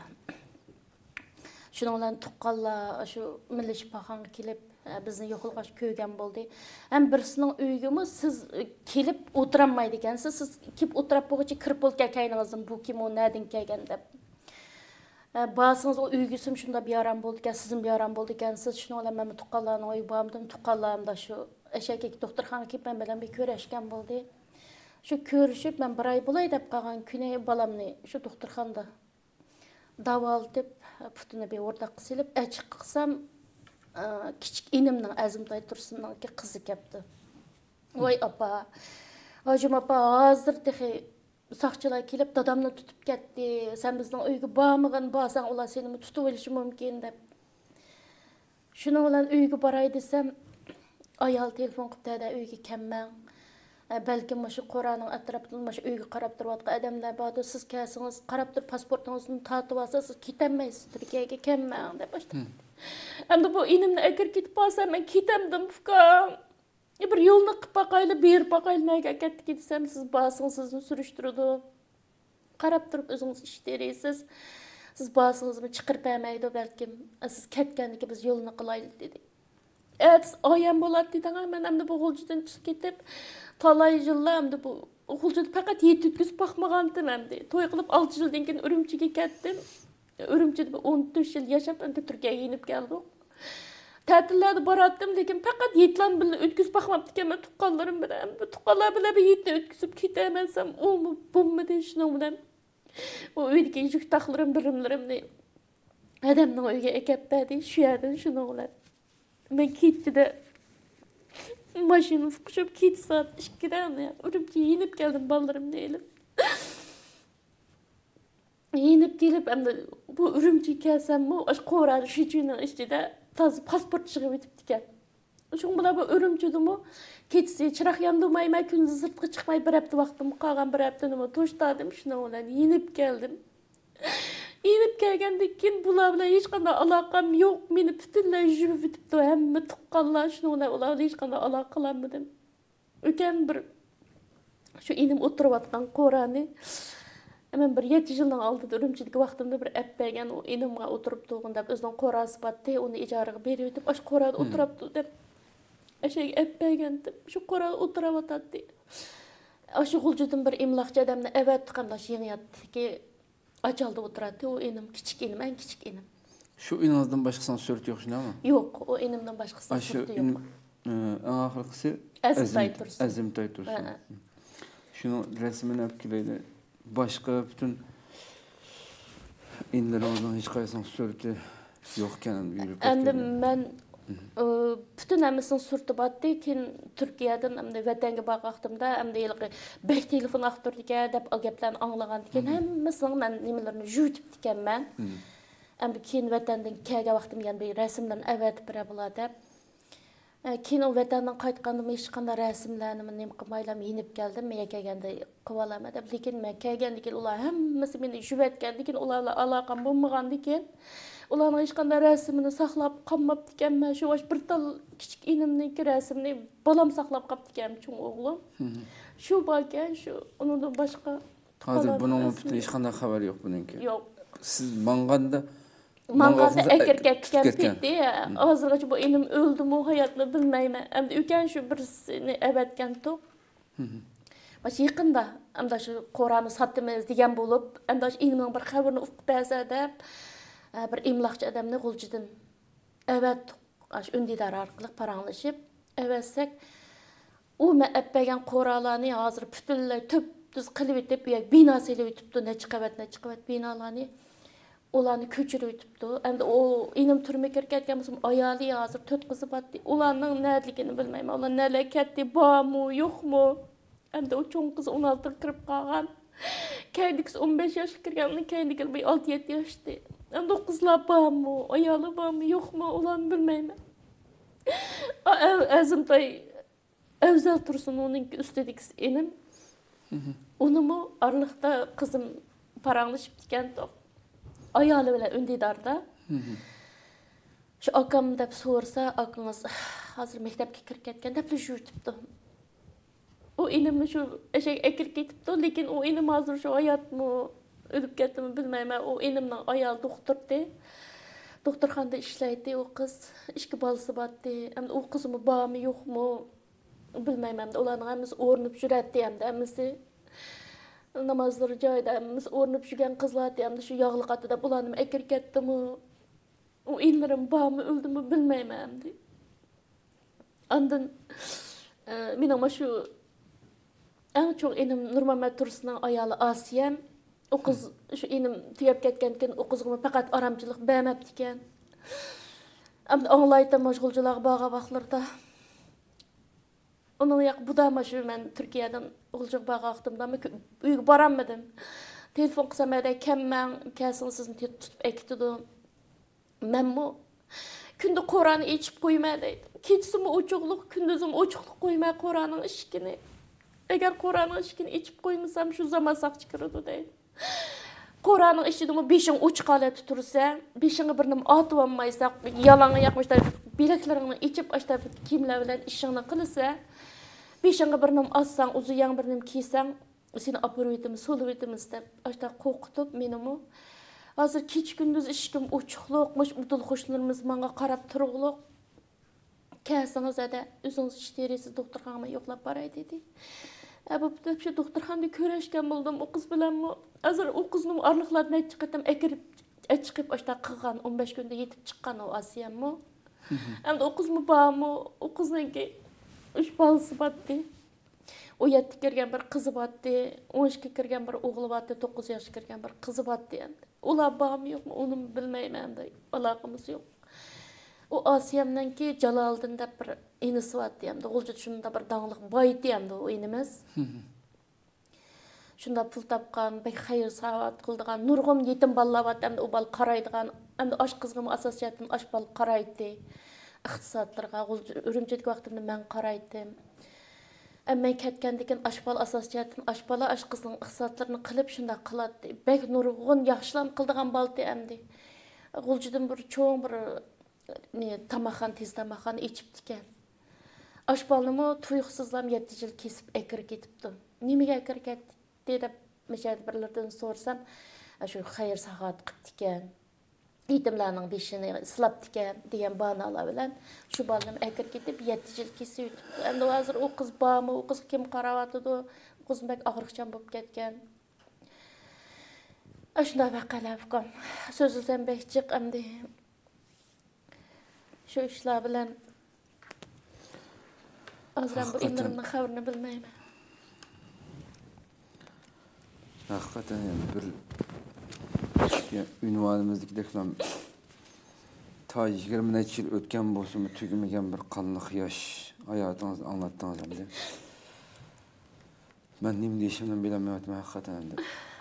Şunun bilan tuqqanlar shu Milliy shifoxonaga kelip bizni yo'qolg'ash ko'rgan bo'ldi. Ham birisining uyiga siz kelib o'tirolmaydi ekansiz. Siz kelib o'tirib bo'lguncha kirib bo'lgan kayningizdan bu kim o nereden kelgan deb. Bazısınız o üygüsüm şunda bir aram boldu ki, sizin bir aram boldu ki, siz şunu olan ben tuqqanlarını oyu bağımdım, tuqqanlarım da şu eşek doktorxana kelip ben bilen bir köreşken boldu. Şu körüşüp ben bir ay bulay dep qalgan küne balamni şu doktorxanda daval dep putuna bir ortaq silip açık qılsam kichik enimning Azimtay Tursunovning qizi kelibdi. Voy apa, hojim apa hozir tehi Saqçılar kelip dadamni tutib ketdi. Sen bizning uyga bormag'in, borsan ular seni tutib olishi mumkin deb. Shuning bilan uyga boray desam, ayol telefon qilib uyga kelmang. Balki shu Qur'onning atrofida shu uyga qarab turayotgan odamlar bordir. Siz kelsangiz, qarab turib pasportingizni tortib olsangiz, siz ketolmaysiz, Turkiyaga kelmang deb boshladi. Endi bu enimni agar ketib qolsam, men ketamdim ukam. Bir yolunu qıp bakayla, bir bakayla neyge kettik desem siz basınız sizni sürüştürüdü. Qarab turib özünüz işlerisiz. Siz basınızımı çıqırıp əməydi belki. Siz ketkendik biz yolunu qılaylı dedik. Evet, ayam bolat dedin ama ben hem de bu G'o'judan çıqıp ketip talay yıllar hem de bu G'o'juda faqat yedi ötküzüp baxmağandım hem de. Toy qılıp altı yıldan keyin Ürümçi'ye ketdim. Ürümçi'de on dört yıl yaşap hem de Türkiye'ye yenip geldim. Tatillerde barattım lekin faqat yetlan bilan ötküzüp baxmaptı ki, men tuqqanlarim bilan, tuqqanlar bilan bir yetni ötküzüp ketemensem, o mu, bu mu de şunun bilan. O uydagi yük taqlarim, birimlarimni adamning uyiga akab berdi, shu yerdan shuni bilan. Men ketdida Maşını sıkışıp iki saat işkiden ya. Ürümçiye inip geldim ballarım diyelim. Yenip gelip hem de bu ürümçi kelsem mi aş qo'rani shechini ichida toza pasport chiqib o'tibdi ekan. Shu bilan bu ürümchidimi kechasi chiroq yondirmayman, kunduz sirtqa chiqmay bir hafta vaqtim qolgan, bir hafta nima to'shtadim, shuni bilan yenib keldim. Yenib kelgandan keyin bular bilan hech qanday aloqam yo'q. Meni butunlay yuvib o'tibdi, hamma tuqqanlar, shuni bilan ular bilan hech qanday aloqa qilolmadim. O'kan bir shu inim o'tirayotgan qo'rani hemen bir yetti yıldan aldı ürümçideki vaktimde bir etpegen o enimga oturup doğunda özden qorası battı onu icarıga berip ötüp aş qorada oturuptu dep eşek etpegen dep şu qorada oturup atadı. Aşı gulcudum bir imlakçı adamla evet kandaş yeni yattı ki açaldı oturadı o enim küçük enim en küçük enim. Şu inanızdan başkasına sört yok şuna mı? Yok o enimden başkasına sörtü yok. En ahırkısı Azim Tay Tursun. Şunu resmini öpküleydi. Başka bütün inler oradan hiç kaysang sürtü yokken yürüp endi men bütün hemesini sürtüp attı ki Türkiye'den hem de vatanga bakaqtımda hem de yılgı beş telefon aktırdı diken dep o geplerini anlagan diken hemesini men nimelerini jütüp diken men hem de keyin vatandan kelgan vaqtim yani bir resimden evet bire bula dep keyin o vatandan qaytgandim hech qanday rasmlarni nima qilmaylam yenib keldim men kelganda qivolama deb lekin men kelgandan keyin ular hammasi meni yuvatgandan keyin ularla aloqam bo'lmagandan keyin ularning hech qanday rasmini saqlab qolmabdi ekan men shu bir tal kichik inimniki rasmni bolam saqlab qolibdi ekan cho'ng o'g'lim shu bo'lgan shu undan boshqa hozir buning hech qanday xabar yo'q buningki yo'q siz manganda Manganda ekirken ketdi. Hozirgacha bu enim öldümü, hayatını bilmeyman. Endi ukan shu birisini evetken to'q. Baş yaqinda endi shu qo'rani sotimiz degan bo'lib, endi shu enimning bir xabarini o'qib bersa deb bir imloqchi odamni g'uljidan evet shu undidar orqali paranglashib, evetsak u men appagan qo'ralarni hozir butunlay tüp-tüz qilib etib, bino selib o'tibdi, necha qavat, necha qavat binolarni ularni ko'chirib o'tibdi. Endi o inim turmaga kirgan bo'lsam, ayoli hozir to'rt qizi bor. Ularning nadaligini bilmayman. Ular nelar ketdi, bormi, yo'qmi? Endi o cho'ng qiz o'n oltiga kirib qolgan. Keydikisi o'n besh yoshga kirgan, keydiki bir olti yetti yoshda. Endi o qizlar bormi, ayoli bormi, yo'qmi? Ularni bilmayman. Azimtay Avzal Tursun uning ustidagi enim. Unimi arliqda qizim paranglashib ekan to'q. Ayoli bilan undidarda. Shu akam deb so'rasa, akangiz hozir maktabga kirib ketgan deb yurtibdi. U enimni shu eshak ekirib ketibdi, lekin u enim hozir shu hayotmi, o'lib ketdimi bilmayman. U enimning ayol doktordi. Doktorxonada ishlaydi u qiz. Ikki bolasi bordi. Endi u qizmi bormi, yo'qmi bilmayman. Ularning hammasi o'rnib yuradi hamda hammasi namazları joyida biz o'rnib yurgan qizlar hamda shu yog'li qatida bularni ekir ketdimi, u inlarim bormi, o'ldimi bilmayman deb. Ondan men ama shu eng cho'ng enim Nurmamat Tursunning ayoli Asiyam, u qiz shu enim tugab ketgan ekan, u qizga faqat aramchilik bermabdi ekan. Amda anglaydi mashg'ulchilar borga vaqtlarda. Onun yak bu da maşı ben Türkiye'den olacak bağıştımda mı uygu baramadım. Telefon kısamada kemmen kesin sizin tutup ektidim. Ben bu günde Kur'an'ı içip koymadaydım. Keçsimi uçukluk, gündüzüm uçukluk koymaya Kur'an'ın ışkini. Eğer Kur'an'ın ışkini içip koymasam şu zaman sak çıkardı değil. Kur'an'ın ışkini beşin uç kale tutursa, beşini birinin atıvanmaysak, yalanı yakmışlar, bileklerini içip açta kimler bilen işini kılırsa, beşinci birinin assan, uzuyan birinin kiysen, seni apırıydım, soluyduğumuz dep, açta qo'rqitib menimi. Hozir kech gündüz ishkim uçuqluq, mutul xo'shlarimiz menga qarab turug'liq. Kelsangiz ada o'zingiz ishtirasiz doktorxonaga yo'qlab boray dedi. Bu deb shu doktorxonada ko'rishgan bo'ldim o qiz bilan. Hozir u qizning orliqlarni chiqatam ekirib chiqib açta qilgan o'n besh kunda yetib chiqqan o Asiyammi. Endi o qizmi bormi? O qizningki üç balası battı. O yetti kirgen bir kızı battı. on ikki kirgen bir oğlu battı. dokuz yaş kirgen bir kızı battı. Ular bağım yok mu? Onu bilmeyim de. Alakımız yok. O Asiyamdanki Jalaliddin deb bir enisi var diyemdi. Olcu şunda bir dağlık bay diyemdi o enimiz. Şunda pul tapqan, bek hayır savat kıldıgan, nurgum yetim balla var diyemdi. O bal qaraydıgan, hem de aş kızgım asasiyatin aş bal qaraydı. İqtisatlarga, Ürümçideki vaqtimda men qaraydım. Ama ketkendikin aş bal asasiyatin aş bala aş kızgın iqtisatlarını qilib şunda qıladı. Bek nurgun yaxşılan kıldıgan bal diyemdi. Olcudan bir çoğun bir ne tamaxan tez tamaxan içip diken. Aş balımı tuyuqsızlam yetti yıl kesip ekir ketipdi. Nimeге ekir ketdi dep meşahid birlerden sorsam, şu hayır saat qıp diken. Yetimlerning beşini silap diken degan banalar bilan şu balım ekir ketip yetti yıl kesip ötüpdi. Endi hazır o kız bağımı, o kız kim qarawatydy? O kız bek agırıqçan bolup ketken. Aşunda vaqalar kom. Sözlesem bek çık endi şu işler bilen azran bu imrimning xabarini bilmayman. Hakikaten yani bir yani ünvanimizdeki reklam ta yigirme neçe yıl ötken bolsun tügümegen bir kanlıq yaş hayatınızı anlattınız endi. Ben nima deyishimni bilamayapman hakikaten endi.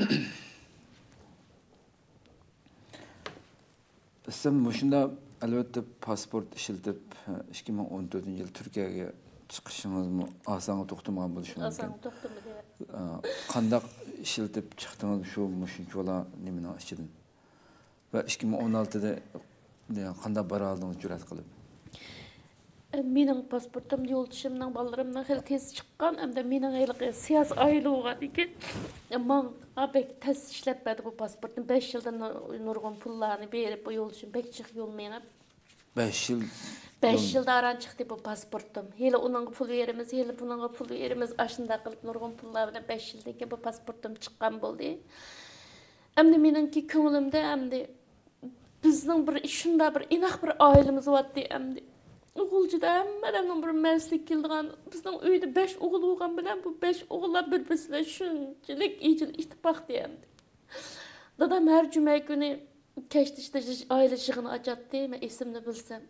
Sen şunda elbette pasport işiltip ikki ming o'n to'rtinchi yil Türkiye'ye çıkışınız mı asan to'xtamagan bo'lishi mumkin. Asan to'xtamagan. Qandaq işiltip chiqdingiz shu mushuncha bola nimaning ichidan? Va ikki ming o'n oltida qanday bora oldingiz jur'at qilib? Mening pasportim yo'ldoshimning balarimdan hali tez chiqqan, hamda mening hali siyosiy oila bo'lgan ekan. Men abek tez ishlab bu pasportni besh yildan nurg'un pullarni berib bu yo'ldoshim bek chiq yo'l menib. besh yil besh yilda aran chiqdi bu pasportim. Hali uning pul berimiz, hali buningga pul berimiz, ashunda qilib nurg'un pullar bilan besh yildan keyin bu pasportim chiqqan bo'ldi. Endi meningki ko'nglimda endi bizning bir shunda bir inoq bir oilamiz bo'pti endi. O'g'ilchida hammadan bir maslik keldigan, bizning uyda besh o'g'il bo'lgan bilan bu besh o'g'illar bir-birisiga shunchalik ijil ittifoq endi. Dadam har juma kuni kechda oila yig'ini ochadi, men esimni bilsam.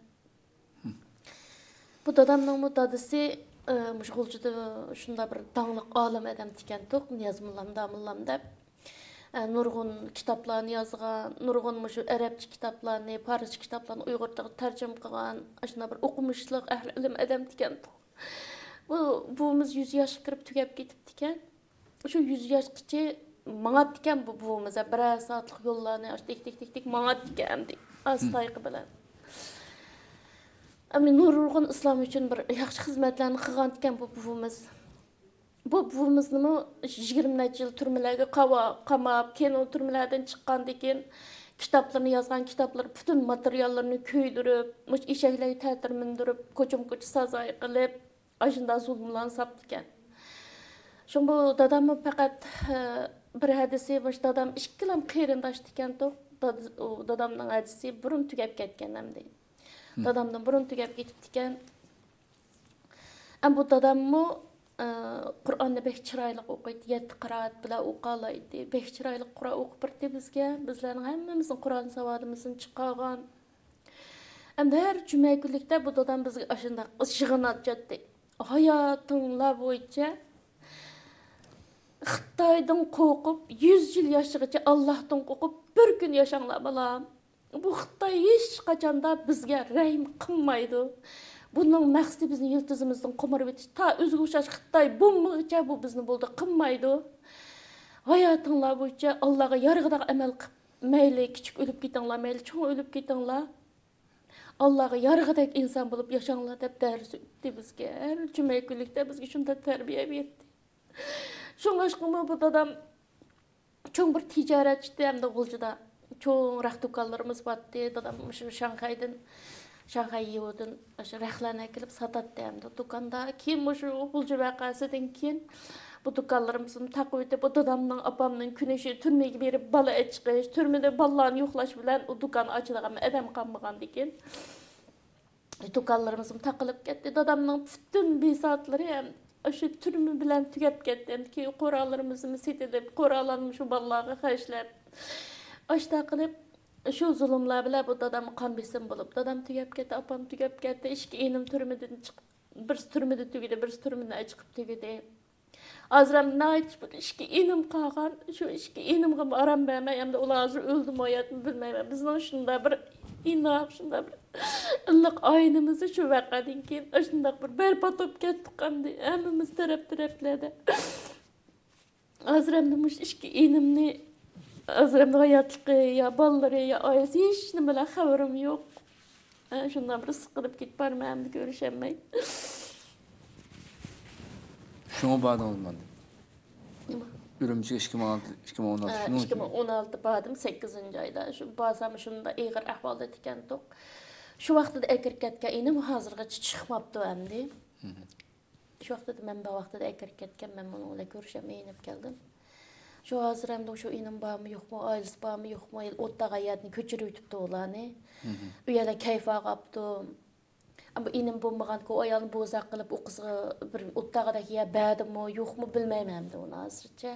Bu dadamning mu dadasi mushg'ulchida shunda bir dangliq olim odam ekan, to'q Niyaz mullam damullam deb. Nurg'un kitoblarni yozgan, nurg'un shu arabcha kitoblarni, farscha kitoblarni uyg'urchaga tarjima qilgan, shuna bir o'qimishliq ahli ilm odam ekan. Bu buvimiz yuz yosh kirib tugab ketibdi ekan. Shu yuz yoshgacha mangat ekan bu buvimiz, bir soatlik yo'llarni tik tik tik tik mangat ekan, astayqi bilan. Ama nurg'un islom uchun bir yaxshi xizmatlarni qilgan ekan bu buvimiz. Bu buvimizni yigirme necha yil turmalarga qamab, keyin o turmalardan chiqqandan keyin kitoblarni yozgan kitoblar butun materiallarni ko'ydirib, mush eshaklarga ta'tir mindirib, ko'chim-ko'ch sazoy qilib, ashunda zulmlarni sapdi ekan. Shun bu dadamni faqat bir hadisi bosh dadam ikkilam qarindosh ekan, dadamning hadisi burun tugab ketgan hamda. Dadamdan burun tugab ketibdi ekan. Am bu dadammi Qur'onni bek chiroyli o'qiydi, yetti qiroat bilan o'qilaydi. Bek chiroyli Qur'on o'qib birdi bizga. Bizlarning hammamizning Qur'on savodimizni chiqargan. Endi har juma kunlikda bu dadam bizga ashunda yig'in ochadi. Hayotinglar bo'yicha Xitoydan qo'rqib yuz yil yashagacha Allohdan qo'rqib bir kun yashanglar balam. Bu Xitoy hech qachonda bizga rahm qilmaydi. Bunun maqsadi bizni yiltizimizdan qo'mirib etish. Ta o'ziga o'xshash Xitoy bo'lmaguncha bu bizni bo'ldi qilmaydi. Hayotinglar bo'yicha Allohga yarg'idaq amal qilib, mayli kichik o'lib ketinglar, mayli cho'ng o'lib ketinglar. Allohga yarg'idaq inson bo'lib yashanglar deb dars o'tdi bizga. Har juma kunlikda bizga shunday tarbiya berdi. Shunga bu dadam cho'ng bir tijoratchi hamda G'uljida cho'ng raq do'konlarimiz botdi. Dadam shu Shanxaydan Shanxay yo'dan o'sha raqlarni kelib sotadi hamda do'konda. Keyin shu G'ulji vaqasidan keyin bu do'konlarimizni taqib etib, bu dadamning, opamning kunishi turmaga berib bola chiqish, turmada bolalarni yo'qlash bilan u do'kon ochilgan odam qolmagandan keyin do'konlarimizni taqilib ketdi. Dadamning butun besoatlari ham o'sha turmi bilan tugab ketdi. Keyin qo'ralarimizni setib, qo'ralarni shu bolalarga xarjlab, ashta qilib Şu zulümler bile bu dadam kan besim bulup, dadam tügep ketdi, apam tügep ketdi, iki enim türmeden çıkıp, birisi türmede tügedi, birisi türmeden çıkıp tügedi. Azram nayt bu iki enim qalğan, şu iki enimge aram bermey, hem de ular hazır öldü mü hayat mı bilmeyman. Bizning şunda bir inap, şunda bir ıllık aynımızı şu vaqadan keyin şundaq bir berbat bo'lib ketdik hamda hammamiz taraf-taraflarda. Azramda mush iki enimni Azramda hayatlığı ya balları ya ailesi hiç nimalar xabarim yok. Şundan bir sıkılıp git barmağımda görüşemey. Şuna bağlı olmadı. Ürümçi iki bin on altı, iki bin on altı. iki bin on altı badım sakkizinci ayda. Şu bazam şunda iğir ahvalda tikendik. Şu vaqtda ekirketke enim hazırgacha chiqmapti endi. Şu vaqtda men bu vaqtda ekirketken men bunu bilan görüşemey inip keldim. Şu hazır hem de şu inim bağımı yok mu, ailesi bağımı yok mu, otta hayatını köçürü ütüptü olanı. Üyele keyfa kaptı. Ama inim bulmagan ki o ayalını bozak kılıp o kızı bir otta kadar ya bädi mi, yok mu bilmeyim hem de onu hazırca.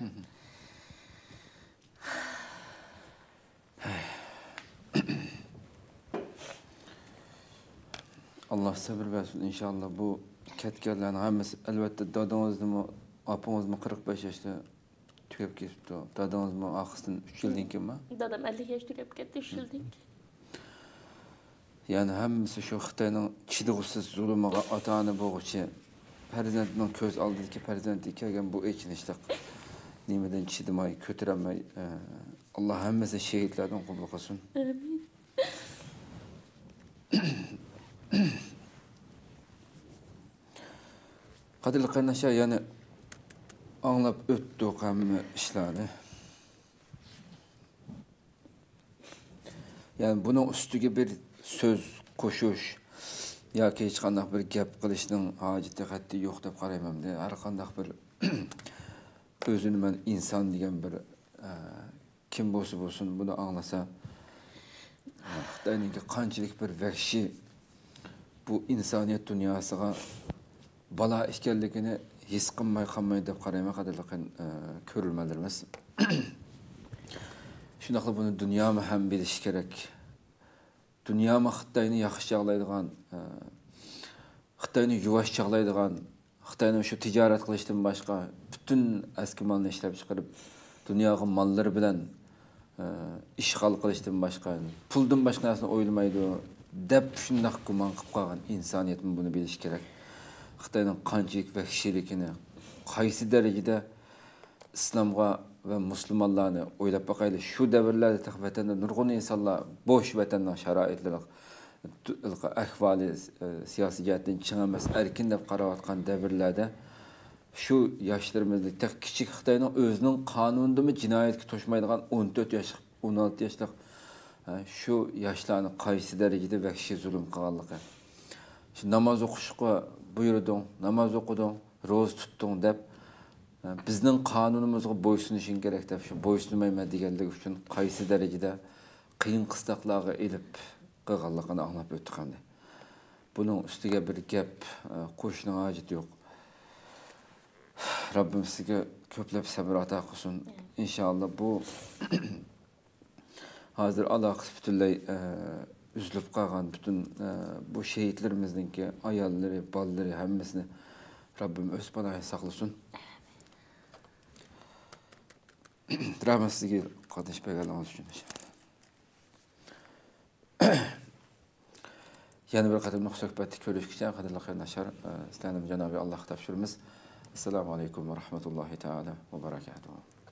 Allah sabır versin inşallah. Bu ketkerlerin hemmesi elbette dadınızdı mı, apınız mı kırk beş yaşta tükep kesipti. Dadınız mı akısın üç yıldan kim mi? Dadam elli yaş tükep ketti üç yıldan ki. Yani hemmesi şu Xitayning chidg'usiz zulmiga ota-ona bo'lg'uchi farzandining ko'z oldidagi farzandi kelgan bu echinishliq nimadan chidamay, ko'tarolmay Alloh hammasi shahidlardan qabul qilsin. Amin. Qadrli qarindoshlar, yani anglab o'tdik hamma ishlarni. Yani bunun ustiga bir söz qo'shish yoki hech qanday bir gap qilishning hojati qat'iy yo'q deb qarayman-da. Har qanday bir o'zini men inson degan bir kim bo'lsa bo'lsin buni anglasa Xitoyning qanchalik bir vahshiy bu insoniyat dunyosiga balo ekanligini his qilmay qolmay deb qarayman qadrli ko'rilmalarimiz. Shunaqla buni dunyomi ham bilish kerak. Dünyamı Xitayni yaxşı çağlaydigan, Xitayni yuvaş çağlaydigan, Xitayni şu ticaret qilishdan başqa bütün eski malını ishlab chiqarib, dunyoga malları bilan ishg'ol qilishdan başqa, puldan başqa narsani o'ylamaydi deb shundaq gumon qilib qolgan insoniyatmi buni bilish kerak. Xitoyning qanchalik vahshiyligini, qaysi darajada islomga ve Müslümanlarını oylab bakaylı şu devirlerde tak vatanda nurgun insanlar boş vatandan şaraitleri ahvali siyasi cihetten çıkamaz erkin deb qaravatkan devirlerde şu yaşlarımızda tek küçük Xitayning özünün kanununda mı cinayetki toşmaydigan on dört yaşlık, on altı yaşlık şu yaşlarını qaysi derecede vahşi zulüm qilganligi. Şu namaz o'qishga buyurdun, namaz o'qiding, ro'za tutding deb bizning qonunimizga bo'ysunishing kerak deb shu bo'ysunmayman deganlik uchun qaysi darajada qiyin qistoqlarga elib qilganligini anglab o'tdik endi. Buning ustiga bir gap qo'shishning hojati yo'q. Rabbim sizga ko'plab sabr ato qilsin. Inshaalloh bu hozir aloqasi butunlay üzülüp qolgan bütün bu şehitlerimizningki ayollari, bolalari hammasini Rabbim o'z panohiga saqlasin. Rahmat sizga qatnashmaganligingiz uchun. Yana bir qator suhbatda ko'rishguncha qadrli qarindoshlar, sizlarni Janobi Alloh topshiramiz. Assalomu alaykum va rahmatullohi taala va barakatuh.